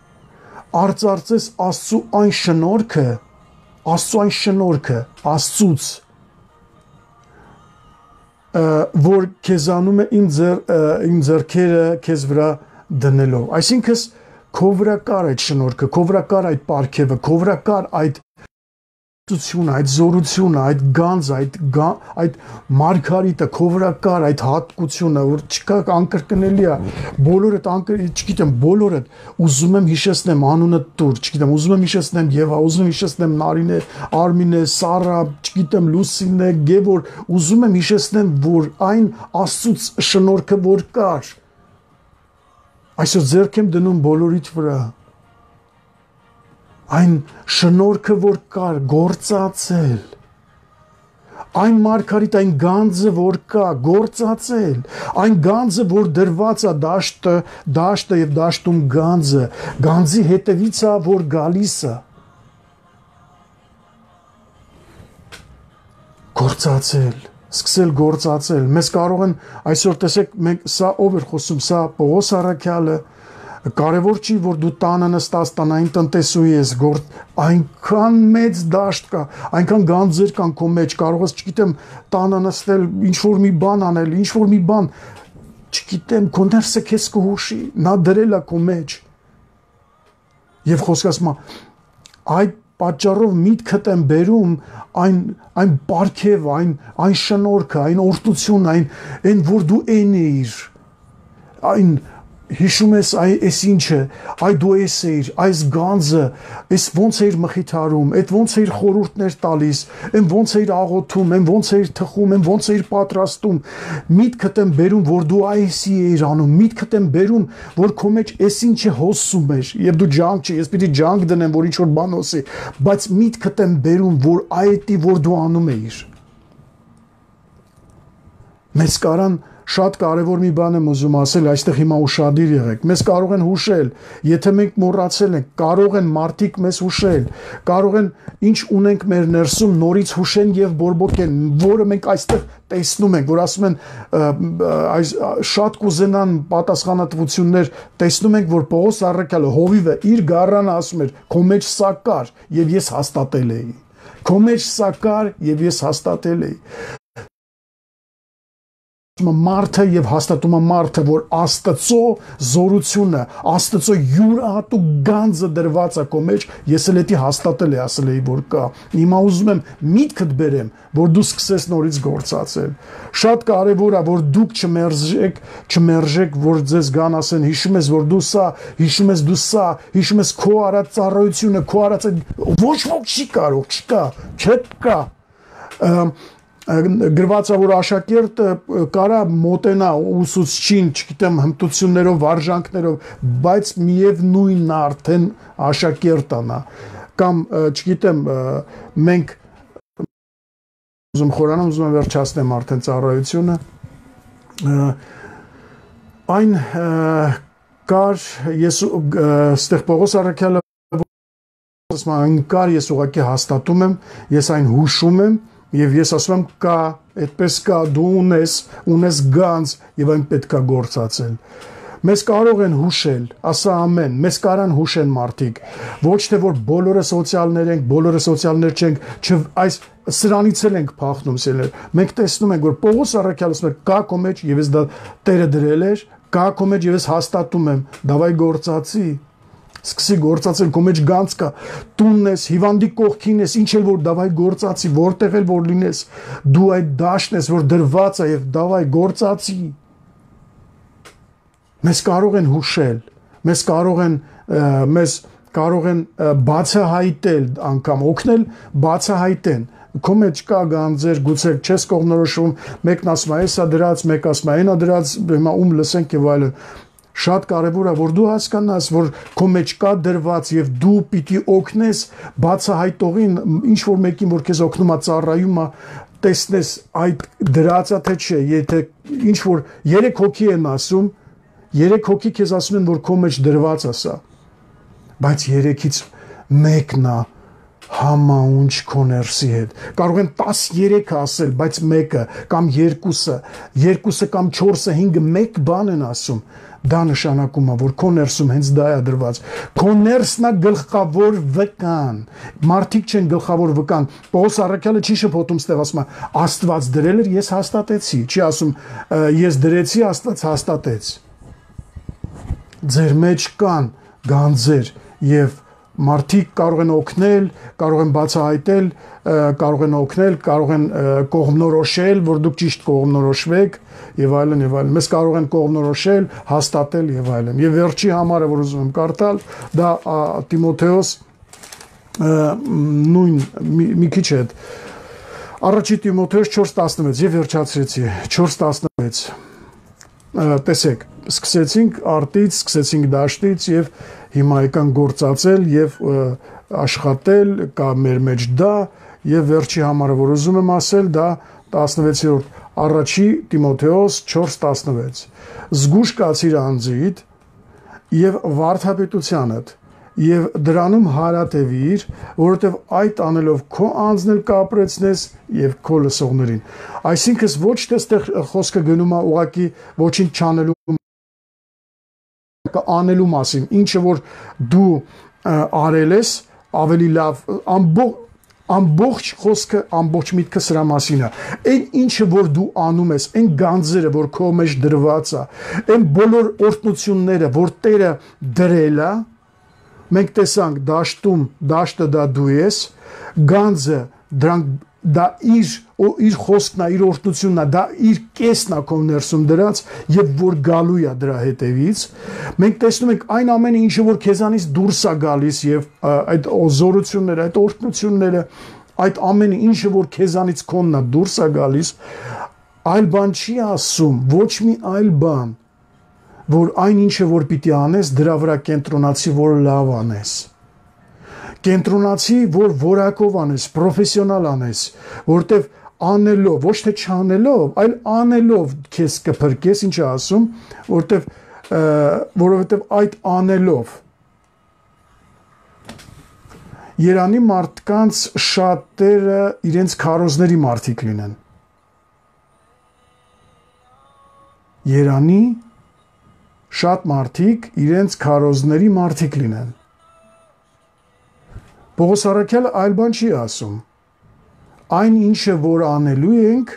Աստծու այն շնորհքը, Աստծուց, որ քեզանում է իմ ձեռքերը քեզ վրա դնելով, այսինքն քո վրա կար այդ շնորհքը, քո վրա կար այդ պարգևը, քո վրա կար այդ այդ զորությունը, այդ գանձը, այդ մարգարիտը քո վրա կար, այդ հատկությունը, որ չկա անկրկնելի է, բոլորդ չգիտեմ, բոլորդ ուզում եմ հիշեցնեմ անունը տուր, չգիտեմ, ուզում եմ հիշեցնեմ Եվա, ուզում եմ հիշեցնեմ Նարինե, Արմինե, Սարա, չգիտեմ, Լուսինե, Գևոր, ուզում եմ հիշեցնեմ, որ այն Աստծուց շնորհքը որ կար, այսօր ձեռք եմ դնում բոլորիդ վրա այն շնորհքը որ կար գործածել այն մարգարիտ այն գանձը որ կա գործածել այն գանձը որ դրված է դաշտը եւ դաշտում գանձի հետևից է որ գալիս է գործածել սկսել գործածել մեզ կարող են այսօր տեսեք մենք սա ով էր խոսում սա Պողոս Առաքյալը Կարևոր չի, որ դու տանը նստած տնային տնտեսուհի ես, այնքան մեծ դաշտ կա, այնքան գանձեր կան քո մեջ, կարող ես, չգիտեմ, տանը նստել, ինչ-որ մի բան անել, ինչ-որ մի բան, չգիտեմ, քո ներսը քեզ կհուշի, նա դրել է քո մեջ։ Եվ խոսքը ասում է, այդ պատճառով միտքդ եմ բերում այն պարգև, այն շնորհքը, այն օրհնություն, այն որ դու այն էիր, այն հիշում ես այս ինչը, այ դու ես էիր, այս գանձը, այս ոնց էիր մխիթարում, այդ ոնց էիր խորհուրդներ տալիս, այն ոնց էիր աղոթում, այն ոնց էիր թխում, այն ոնց էիր պատրաստում, միտքդ եմ բերում, որ դու այսի էիր անում, միտքդ եմ բերում, որ քո մեջ այս ինչը հոսում էր, եւ դու ջանք չի, ես պիտի ջանք դնեմ, որ ինչ որ բան հոսի, բայց միտքդ եմ բերում, որ այդի որ դու անում էիր։ Մեծ կարան Շատ կարևոր մի բան եմ ուզում ասել, այստեղ հիմա ուշադիր եղեք։ Մեզ կարող են հուշել, եթե մենք մոռացել ենք, կարող են մարդիկ մեզ հուշել, կարող են ինչ ունենք մեր ներսում նորից հուշեն եւ բորբոքեն, որը մենք այստեղ տեսնում ենք, որ ասում են շատ կուզենան պատասխանատվություններ, տեսնում ենք, որ Պողոս Առաքյալը հովիվը իր գառանը ասում էր, քո մեջ սա կար եւ ես հաստատել էի։ Քո մեջ սա կար եւ ես հաստատել էի։ Մարդը եւ հաստատում է մարդը, որ Աստծո զորությունը, Աստծո յուրահատուկ գանձը դրված է քո մեջ, ես էլ էդի հաստատել է, ասել էի, որ կա։ Հիմա ուզում եմ միտքդ բերեմ, որ դու սկսես նորից գործածել։ Շատ կարևոր է, որ դուք չմերժեք, որ ձեզ գան ասեն, հիշում ես, որ դու սա, հիշում ես դու սա, հիշում ես քո արած ծառայությունը, քո արած ոչ ոք չի կարող, չկա։ Գրված է, որ աշակերտը կարա մոտենա ուսուցչին, չգիտեմ, հմտություններով, վարժանքներով, բայց միևնույնն է արդեն աշակերտանա, կամ չգիտեմ, մենք ուզում խորանամ, ուզում եմ վերջացնեմ արդեն ծառայությունը, այն կար, ես ստեղ Պողոս Առաքյալը կար, ես ուղղակի հաստատում եմ, ես այն հուշում եմ, Եվ ես ասում եմ կա, այդպես կա, դու ունես գանձ եւ այն պետք է գործածել։ Մեզ կարող են հուշել, ասա ամեն, մեզ կարան հուշեն մարդիկ, ոչ թե որ բոլորը սոցիալներ ենք, բոլորը սոցիալներ չենք, այս սրանից էլ ենք փախնում սելեր։ Մենք տեսնում ենք, որ Պողոս Առաքյալը ասում է կա քո մեջ եւ ես դա Տերը դրել էր, կա քո մեջ եւ ես հաստատում եմ, դավայ գործածի։ Սկսի գործածել, քո մեջ գանձ կա, տունն ես, հիվանդի կողքին ես, ինչ էլ որ դավայ գործածի, որտեղ էլ որ լինես, դու այդ դաշտն ես, որ դրված է եւ դավայ գործածի։ Մեզ կարող են հուշել, մեզ կարող են բացահայտել, անգամ օգնել բացահայտեն։ Քո մեջ կա գանձեր, գուցե չես կողմնորոշում, մեկն ասում է, «Էսա դրած», մեկը ասում է, «Այնա դրած», հիմա ում լսենք եւ այլն։ Շատ կարևոր է, որ դու հասկանաս, որ քո մեջ կա դրված եւ դու պիտի օգնես բացահայտողին, ինչ որ մեկին, որ քեզ օգնում է ծառայում է, տեսնես այդ դրածա թե չէ, եթե ինչ որ 3 հոգի են ասում, 3 հոգի քեզ ասում են, որ քո մեջ դրված է սա, բայց 3-ից մեկն է համաունչ քո ներսի հետ։ Կարող են 13 ասել, բայց մեկը կամ երկուսը կամ 4-ը 5-ը մեկ բան են ասում։ Դա նշանակում է, որ քո ներսում հենց դա է դրված։ Քո ներսն է գլխավոր վկան։ Մարդիկ չեն գլխավոր վկան։ Պողոս առաքյալը չի շփոթում, ստեղ ասում է, Աստված դրել էր, ես հաստատեցի։ Չի ասում, ես դրեցի, Աստված հաստատեց։ Ձեր մեջ կան գանձեր եւ մարդիկ կարող են օգնել, կարող են բացահայտել, կարող են օգնել, կարող են կողմնորոշել, որ դուք ճիշտ կողմնորոշվեք եւ այլն եւ այլն։ Մեզ կարող են կողմնորոշել, հաստատել եւ այլն։ Եվ վերջի համարը, որ ուզում եմ կարդալ, դա Տիմոթեոս նույն մի քիչ հետ։ Առաջի Տիմոթեոս 4:16 եւ վերջացրեցի 4:16։ Տեսեք, սկսեցինք արտից, սկսեցինք դաշտից եւ հիմա եկան գործածել եւ աշխատել, կա մեր մեջ դա եւ վերջի համարը, որ ուզում եմ ասել, դա 16-րդ առաջի Տիմոթեոս 4:16։ Զգուշ կացիր անձիդ եւ վարդապետությանդ եւ դրանում հարատևիր, որովհետեւ այդ անելով քո անձն էլ կապրեցնես եւ քո լսողներին։ Այսինքն ոչ թե այստեղ խոսքը գնում է ուղակի ոչինչ չանելու անելու մասին, ինչը որ դու արել ես, ավելի լավ ամբողջ խոսքը, ամբողջ միտքը սրա մասին է։ Այն ինչը որ դու անում ես, այն գանձերը, որ քո մեջ դրված է, այն բոլոր օրհնությունները, որ Տերը դրել է, մենք տեսանք դաշտում, դաշտը դա դու ես, գանձը դրանք դա իր խոսքն է, իր օրհնությունն է, դա իր կեսն է քո ներսում դրած եւ որ գալու է դրա հետևից։ Մենք տեսնում ենք այն ամենը, ինչը որ քեզանից դուրս է գալիս եւ այդ զորությունները, այդ օրհնությունները, այդ ամենը, ինչը որ քեզանից քոնն է դուրս է գալիս, այլ բան չի ասում, ոչ մի այլ բան, որ այն ինչը որ պիտի անես, դրա վրա կենտրոնացի, որ լավ անես։ Կենտրոնացի, որ որակով անես, պրոֆեսիոնալ անես, որտեվ անելով, ոչ թե չանելով, այլ անելով քեզ կփրկես, ինչ է ասում, որովհետև այդ անելով Երանի մարդկանց շատերը իրենց քարոզների մարդիկ լինեն։ Երանի շատ մարդիկ իրենց քարոզների մարդիկ լինեն։ Պողոս առաքյալը այլ բան չի ասում։ Այն ինչը որ անելու ենք,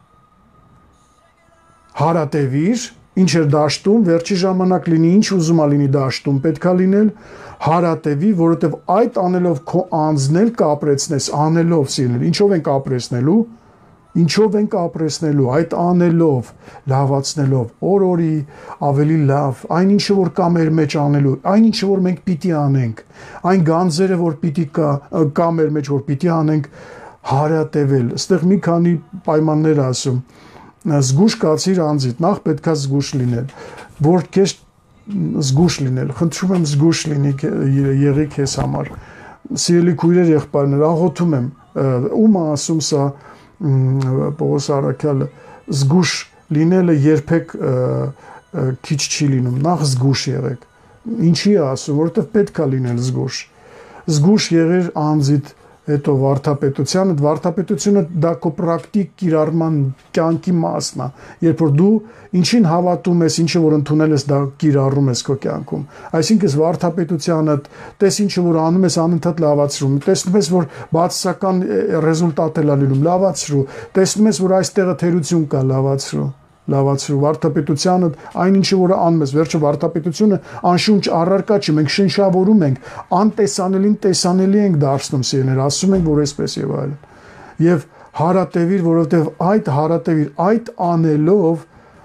հարատևիր, ինչ էր դաշտում, վերջի ժամանակ լինի, ինչ ուզում ա լինի դաշտում, պետքա լինել, հարատևի, որովհետև այդ անելով քո անձն էլ կապրեցնես, անելով սիրել, ինչով ենք ապրեցնելու, ինչով ենք ապրեցնելու, այդ անելով, լավացնելով, օր-օրի ավելի լավ, այն ինչը որ կա մեր մեջ անելու, այն ինչը որ մենք պիտի անենք, այն գանձերը որ պիտի կա մեր մեջ որ պիտի անենք, հարատևել։ Այստեղ մի քանի պայմաններ ասում։ Զգուշ կացիր անձիդ, նախ պետքա զգուշ լինել, որ քեզ զգուշ լինել, խնդրում եմ զգուշ լինի եղի քեզ համար։ Սիրելի քույրեր, եղբայրներ, աղոթում եմ, ում ասում սա Պողոս առաքյալը, զգուշ լինելը երբեք քիչ չի լինում, նախ զգուշ եղեք։ Ինչի է ասում, որովհետև պետք է լինել զգուշ։ Զգուշ եղեր անձիդ, հետո վարդապետությունը դա քո պրակտիկ կիրառման կյանքի մասն է, երբ որ դու ինչին հավատում ես, ինչը որ ընդունել ես, դա կիրառում ես քո կյանքում։ Այսինքն վարդապետությունը, տես ինչը որ անում ես, անընդհատ լավացրու։ Տեսնում ես, որ բացասական ռեզուլտատ է լինում, լավացրու։ Տեսնում ես, որ այստեղը թերություն կա, լավացրու։ Վարդապետությունը այն ինչը որ անում ես, վերջը վարդապետությունը անշունչ առարկա չի, մենք շնշավորում ենք, անտեսանելին տեսանելի ենք դարձնում, սիրելիներ, ասում ենք, որ այսպես եւ այլն։ Եվ հարատևիր, որովհետեւ այդ հարատևիր, այդ անելով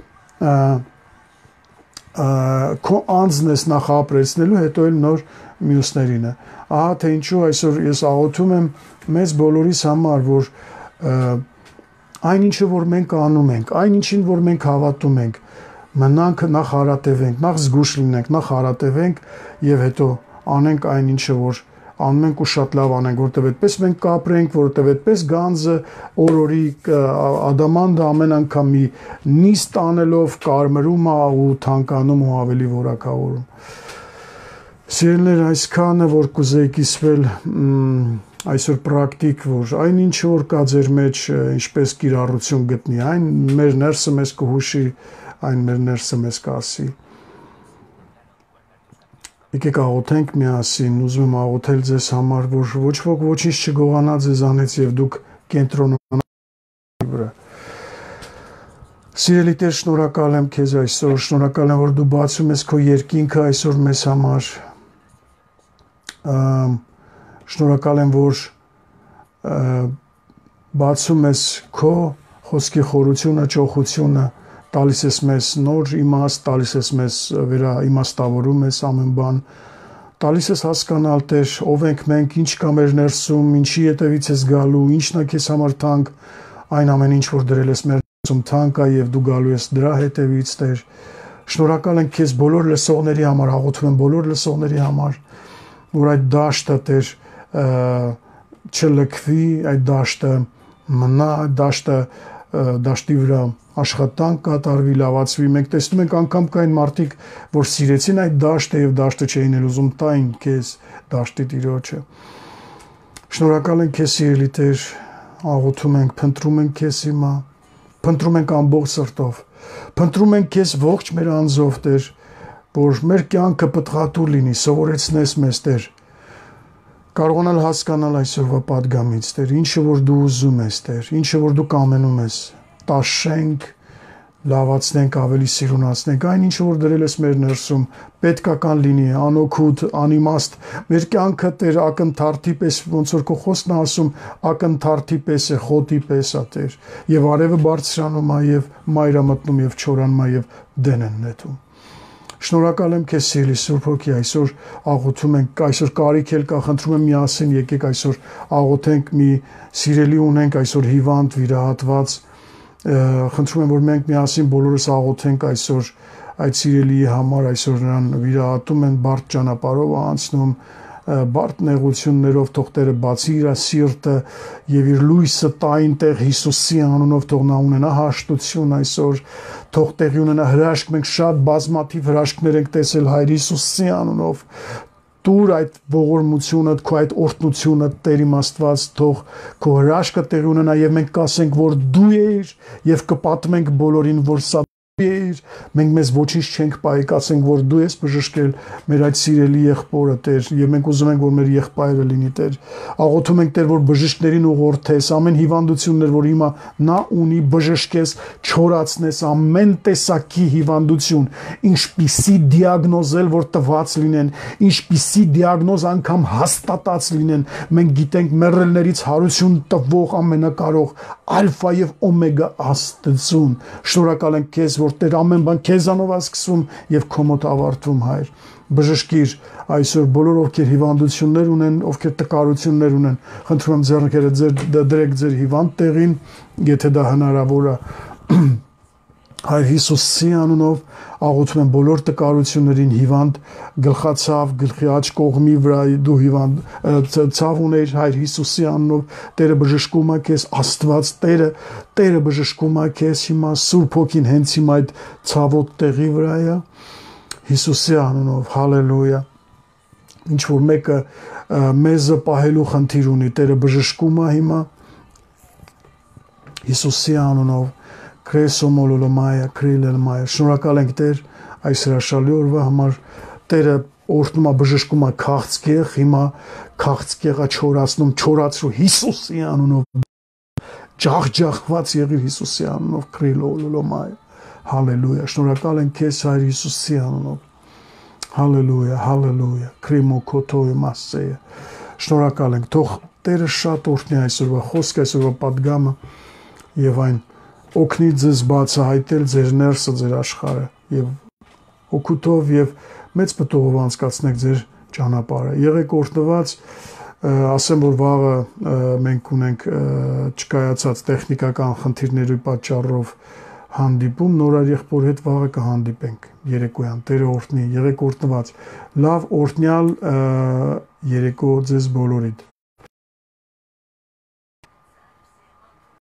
քո անձն ես նախ ապրեցնելու, հետո էլ նոր մյուսներին է։ Ահա թե ինչու այսօր ես աղոթում եմ մեզ բոլորիս համար, որ այն ինչը որ մենք անում ենք, այն ինչին որ մենք հավատում ենք, մնանք նախ հարատևենք, նախ զգուշ լինենք, նախ հարատևենք եւ հետո անենք այն ինչը որ անում ենք ու շատ լավ անենք, որովհետեւ այդպես մենք կապրենք, որովհետեւ այդպես գանձը օրորի ադամանդը ամեն անգամ մի նիստ անելով կարմրում է ու թանկանում ու ավելի որակավորում։ Սիրելիներ, այսքանը որ կուզեի կիսվել այսօր պրակտիկ, որ այն ինչ որ կա ձեր մեջ ինչպես կիրառություն գտնի, այն մեր ներսը մեզ կհուշի, այն մեր ներսը մեզ կասի։ Եկեք աղոթենք միասին, ուզում եմ աղոթել ձեզ համար, որ ոչ ոք ոչինչ չգողանա ձեզանից եւ դուք կենտրոնանաք վրա։ Սիրելի Տեր, շնորհակալ եմ քեզ այսօր, շնորհակալ եմ, որ դու բացում ես քո երկինքը այսօր մեզ համար։ Շնորհակալ եմ, որ բացում ես քո խոսքի խորությունը, ճոխությունը, տալիս ես մեզ նոր իմաստ, տալիս ես մեզ վերաիմաստավորում ես ամեն բան, տալիս ես հասկանալ, Տեր, ով ենք մենք, ինչ կա մեր ներսում, ինչի հետևից ես գալու, ինչն է քեզ համար թանկ, այն ամեն ինչ որ դրել ես մեր ներսում թանկ է եւ դու գալու ես դրա հետևից, Տեր։ Շնորհակալ ենք քեզ բոլոր լսողների համար, աղոթում եմ բոլոր լսողների համար, որ այդ դաշտը, Տեր, չլքվի, այդ դաշտը մնա, դաշտի վրա աշխատանք կատարվի, լավացվի։ Մենք տեսնում ենք անգամ կային մարդիկ, որ սիրեցին այդ դաշտը եւ դաշտը չէին էլ ուզում տային քեզ դաշտի տիրոջը։ Շնորհակալ ենք քեզ, սիրելի Տեր, աղոթում ենք, փնտրում ենք քեզ հիմա, փնտրում ենք ամբողջ սրտով, փնտրում ենք քեզ ողջ մեր անձով, Տեր, որ մեր կյանքը պտղատու լինի, սովորեցնես մեզ, Տեր, կարողանալ հասկանալ այսօրվա պատգամից, Տեր, ինչը որ դու ուզում ես, Տեր, ինչը որ դու կամենում ես, տաշենք, լավացնենք, ավելի սիրունացնենք, այն ինչը որ դրել ես մեր ներսում, պետքական լինի, անօգուտ, անիմաստ, մեր կյանքը, Տեր, ակնթարթի պես, ոնց որ քո խոսքն է ասում, ակնթարթի պես է, խոտի պես է, Տեր, եւ արևը բարձրանում է եւ մայրը մտնում եւ չորանում է եւ դեն են նետում։ Շնորհակալ եմ քեզ, սիրելի Սուրբ Հոգի, այսօր աղոթում ենք, այսօր կարիք էլ կա, խնդրում եմ միասին եկեք այսօր աղոթենք, մի սիրելի ունենք այսօր հիվանդ, վիրահատված, խնդրում եմ, որ մենք միասին բոլորս աղոթենք այսօր այդ սիրելիի համար, այսօր նրան վիրահատում են, բարդ ճանապարհով անցնում, բարդ նեղություններով, թող Տերը բացի իր սիրտը եւ իր լույսը տա այնտեղ Հիսուսի անունով, թող նա ունենա հաշտություն այսօր, թող տեղի ունենա հրաշք, մենք շատ բազմաթիվ հրաշքներ ենք տեսել Հայր Հիսուսի անունով, տուր այդ ողորմությունը, քո այդ օրհնությունը, Տեր իմ Աստված, թող քո հրաշքը տեղի ունենա եւ մենք կասենք, որ դու ես եւ կպատմենք բոլորին, որ սա մենք մեզ ոչինչ չենք պահի, ասենք, որ դու ես բժշկել մեր այդ սիրելի եղբորը, Տեր, եւ մենք ուզում ենք, որ մեր եղբայրը լինի, Տեր, աղոթում ենք, Տեր, որ բժիշկներին ուղղորդես, ամեն հիվանդություններ, որ հիմա նա ունի, բժշկես, չորացնես ամեն տեսակի հիվանդություն, ինչպիսի դիագնոզել, որ տված լինեն, ինչպիսի դիագնոզ անգամ հաստատած լինեն, մենք գիտենք մեռելներից հարություն տվող ամենակարող ալֆա եւ օմեգա Աստծուն, շնորհակալ ենք քեզ, որ Տեր ամեն բան քեզանով է սկսվում եւ քո մոտ ավարտվում, Հայր, բժշկիր այսօր բոլոր ովքեր հիվանդություններ ունեն, ովքեր տկարություններ ունեն, խնդրում եմ ձեռքերը դրեք ձեր հիվանդ տեղին, եթե դա հնարավոր է, Հայր Հիսուսի անունով աղոթում եմ բոլոր տկարություններին հիվանդ գլխացավ, գլխի աջ կողմի վրա դու հիվանդ ցավ ունեիր, Հայր Հիսուսի անունով, Տերը բժշկում է քեզ, Աստված Տերը բժշկում է քեզ հիմա, Սուրբ Հոգին հենց հիմա այդ ցավոտ տեղի վրա է, Հիսուսի անունով, հալելույա, ինչ որ մեկը մեզը պահելու խնդիր ունի, Տերը բժշկում է հիմա, Հիսուսի անունով, Քրեսոմոլոլոմայա, քրիլելմայա, շնորհակալ ենք Տեր այս հրաշալի օրվա համար, Տերը օրհնում է, բժշկում է քաղցկեղ, հիմա քաղցկեղը չորացնում, չորացրու Հիսուսի անունով, ջախջախված եղիր Հիսուսի անունով, քրիլոլոմայա, հալելույա, շնորհակալ ենք քեզ Հայր Հիսուսի անունով, հալելույա, հալելույա, քրիմոքոթոյ մասեյա, շնորհակալ ենք, թող Տերը շատ օրհնի այսօրվա խոսքը, այսօրվա պատգամը եւ այն օգնի ձեզ բացահայտել ձեր ներսը, ձեր աշխարհը եւ օգուտով եւ մեծ պտուղով անցկացնեք ձեր ճանապարհը։ Եղեք օրհնված, ասեմ, որ վաղը մենք ունենք չկայացած տեխնիկական խնդիրների պատճառով հանդիպում, նորար եղբոր հետ վաղը կհանդիպենք երեկոյան, Տերը օրհնի, եղեք օրհնված, լավ օրհնյալ երեկո ձեզ բոլորիդ։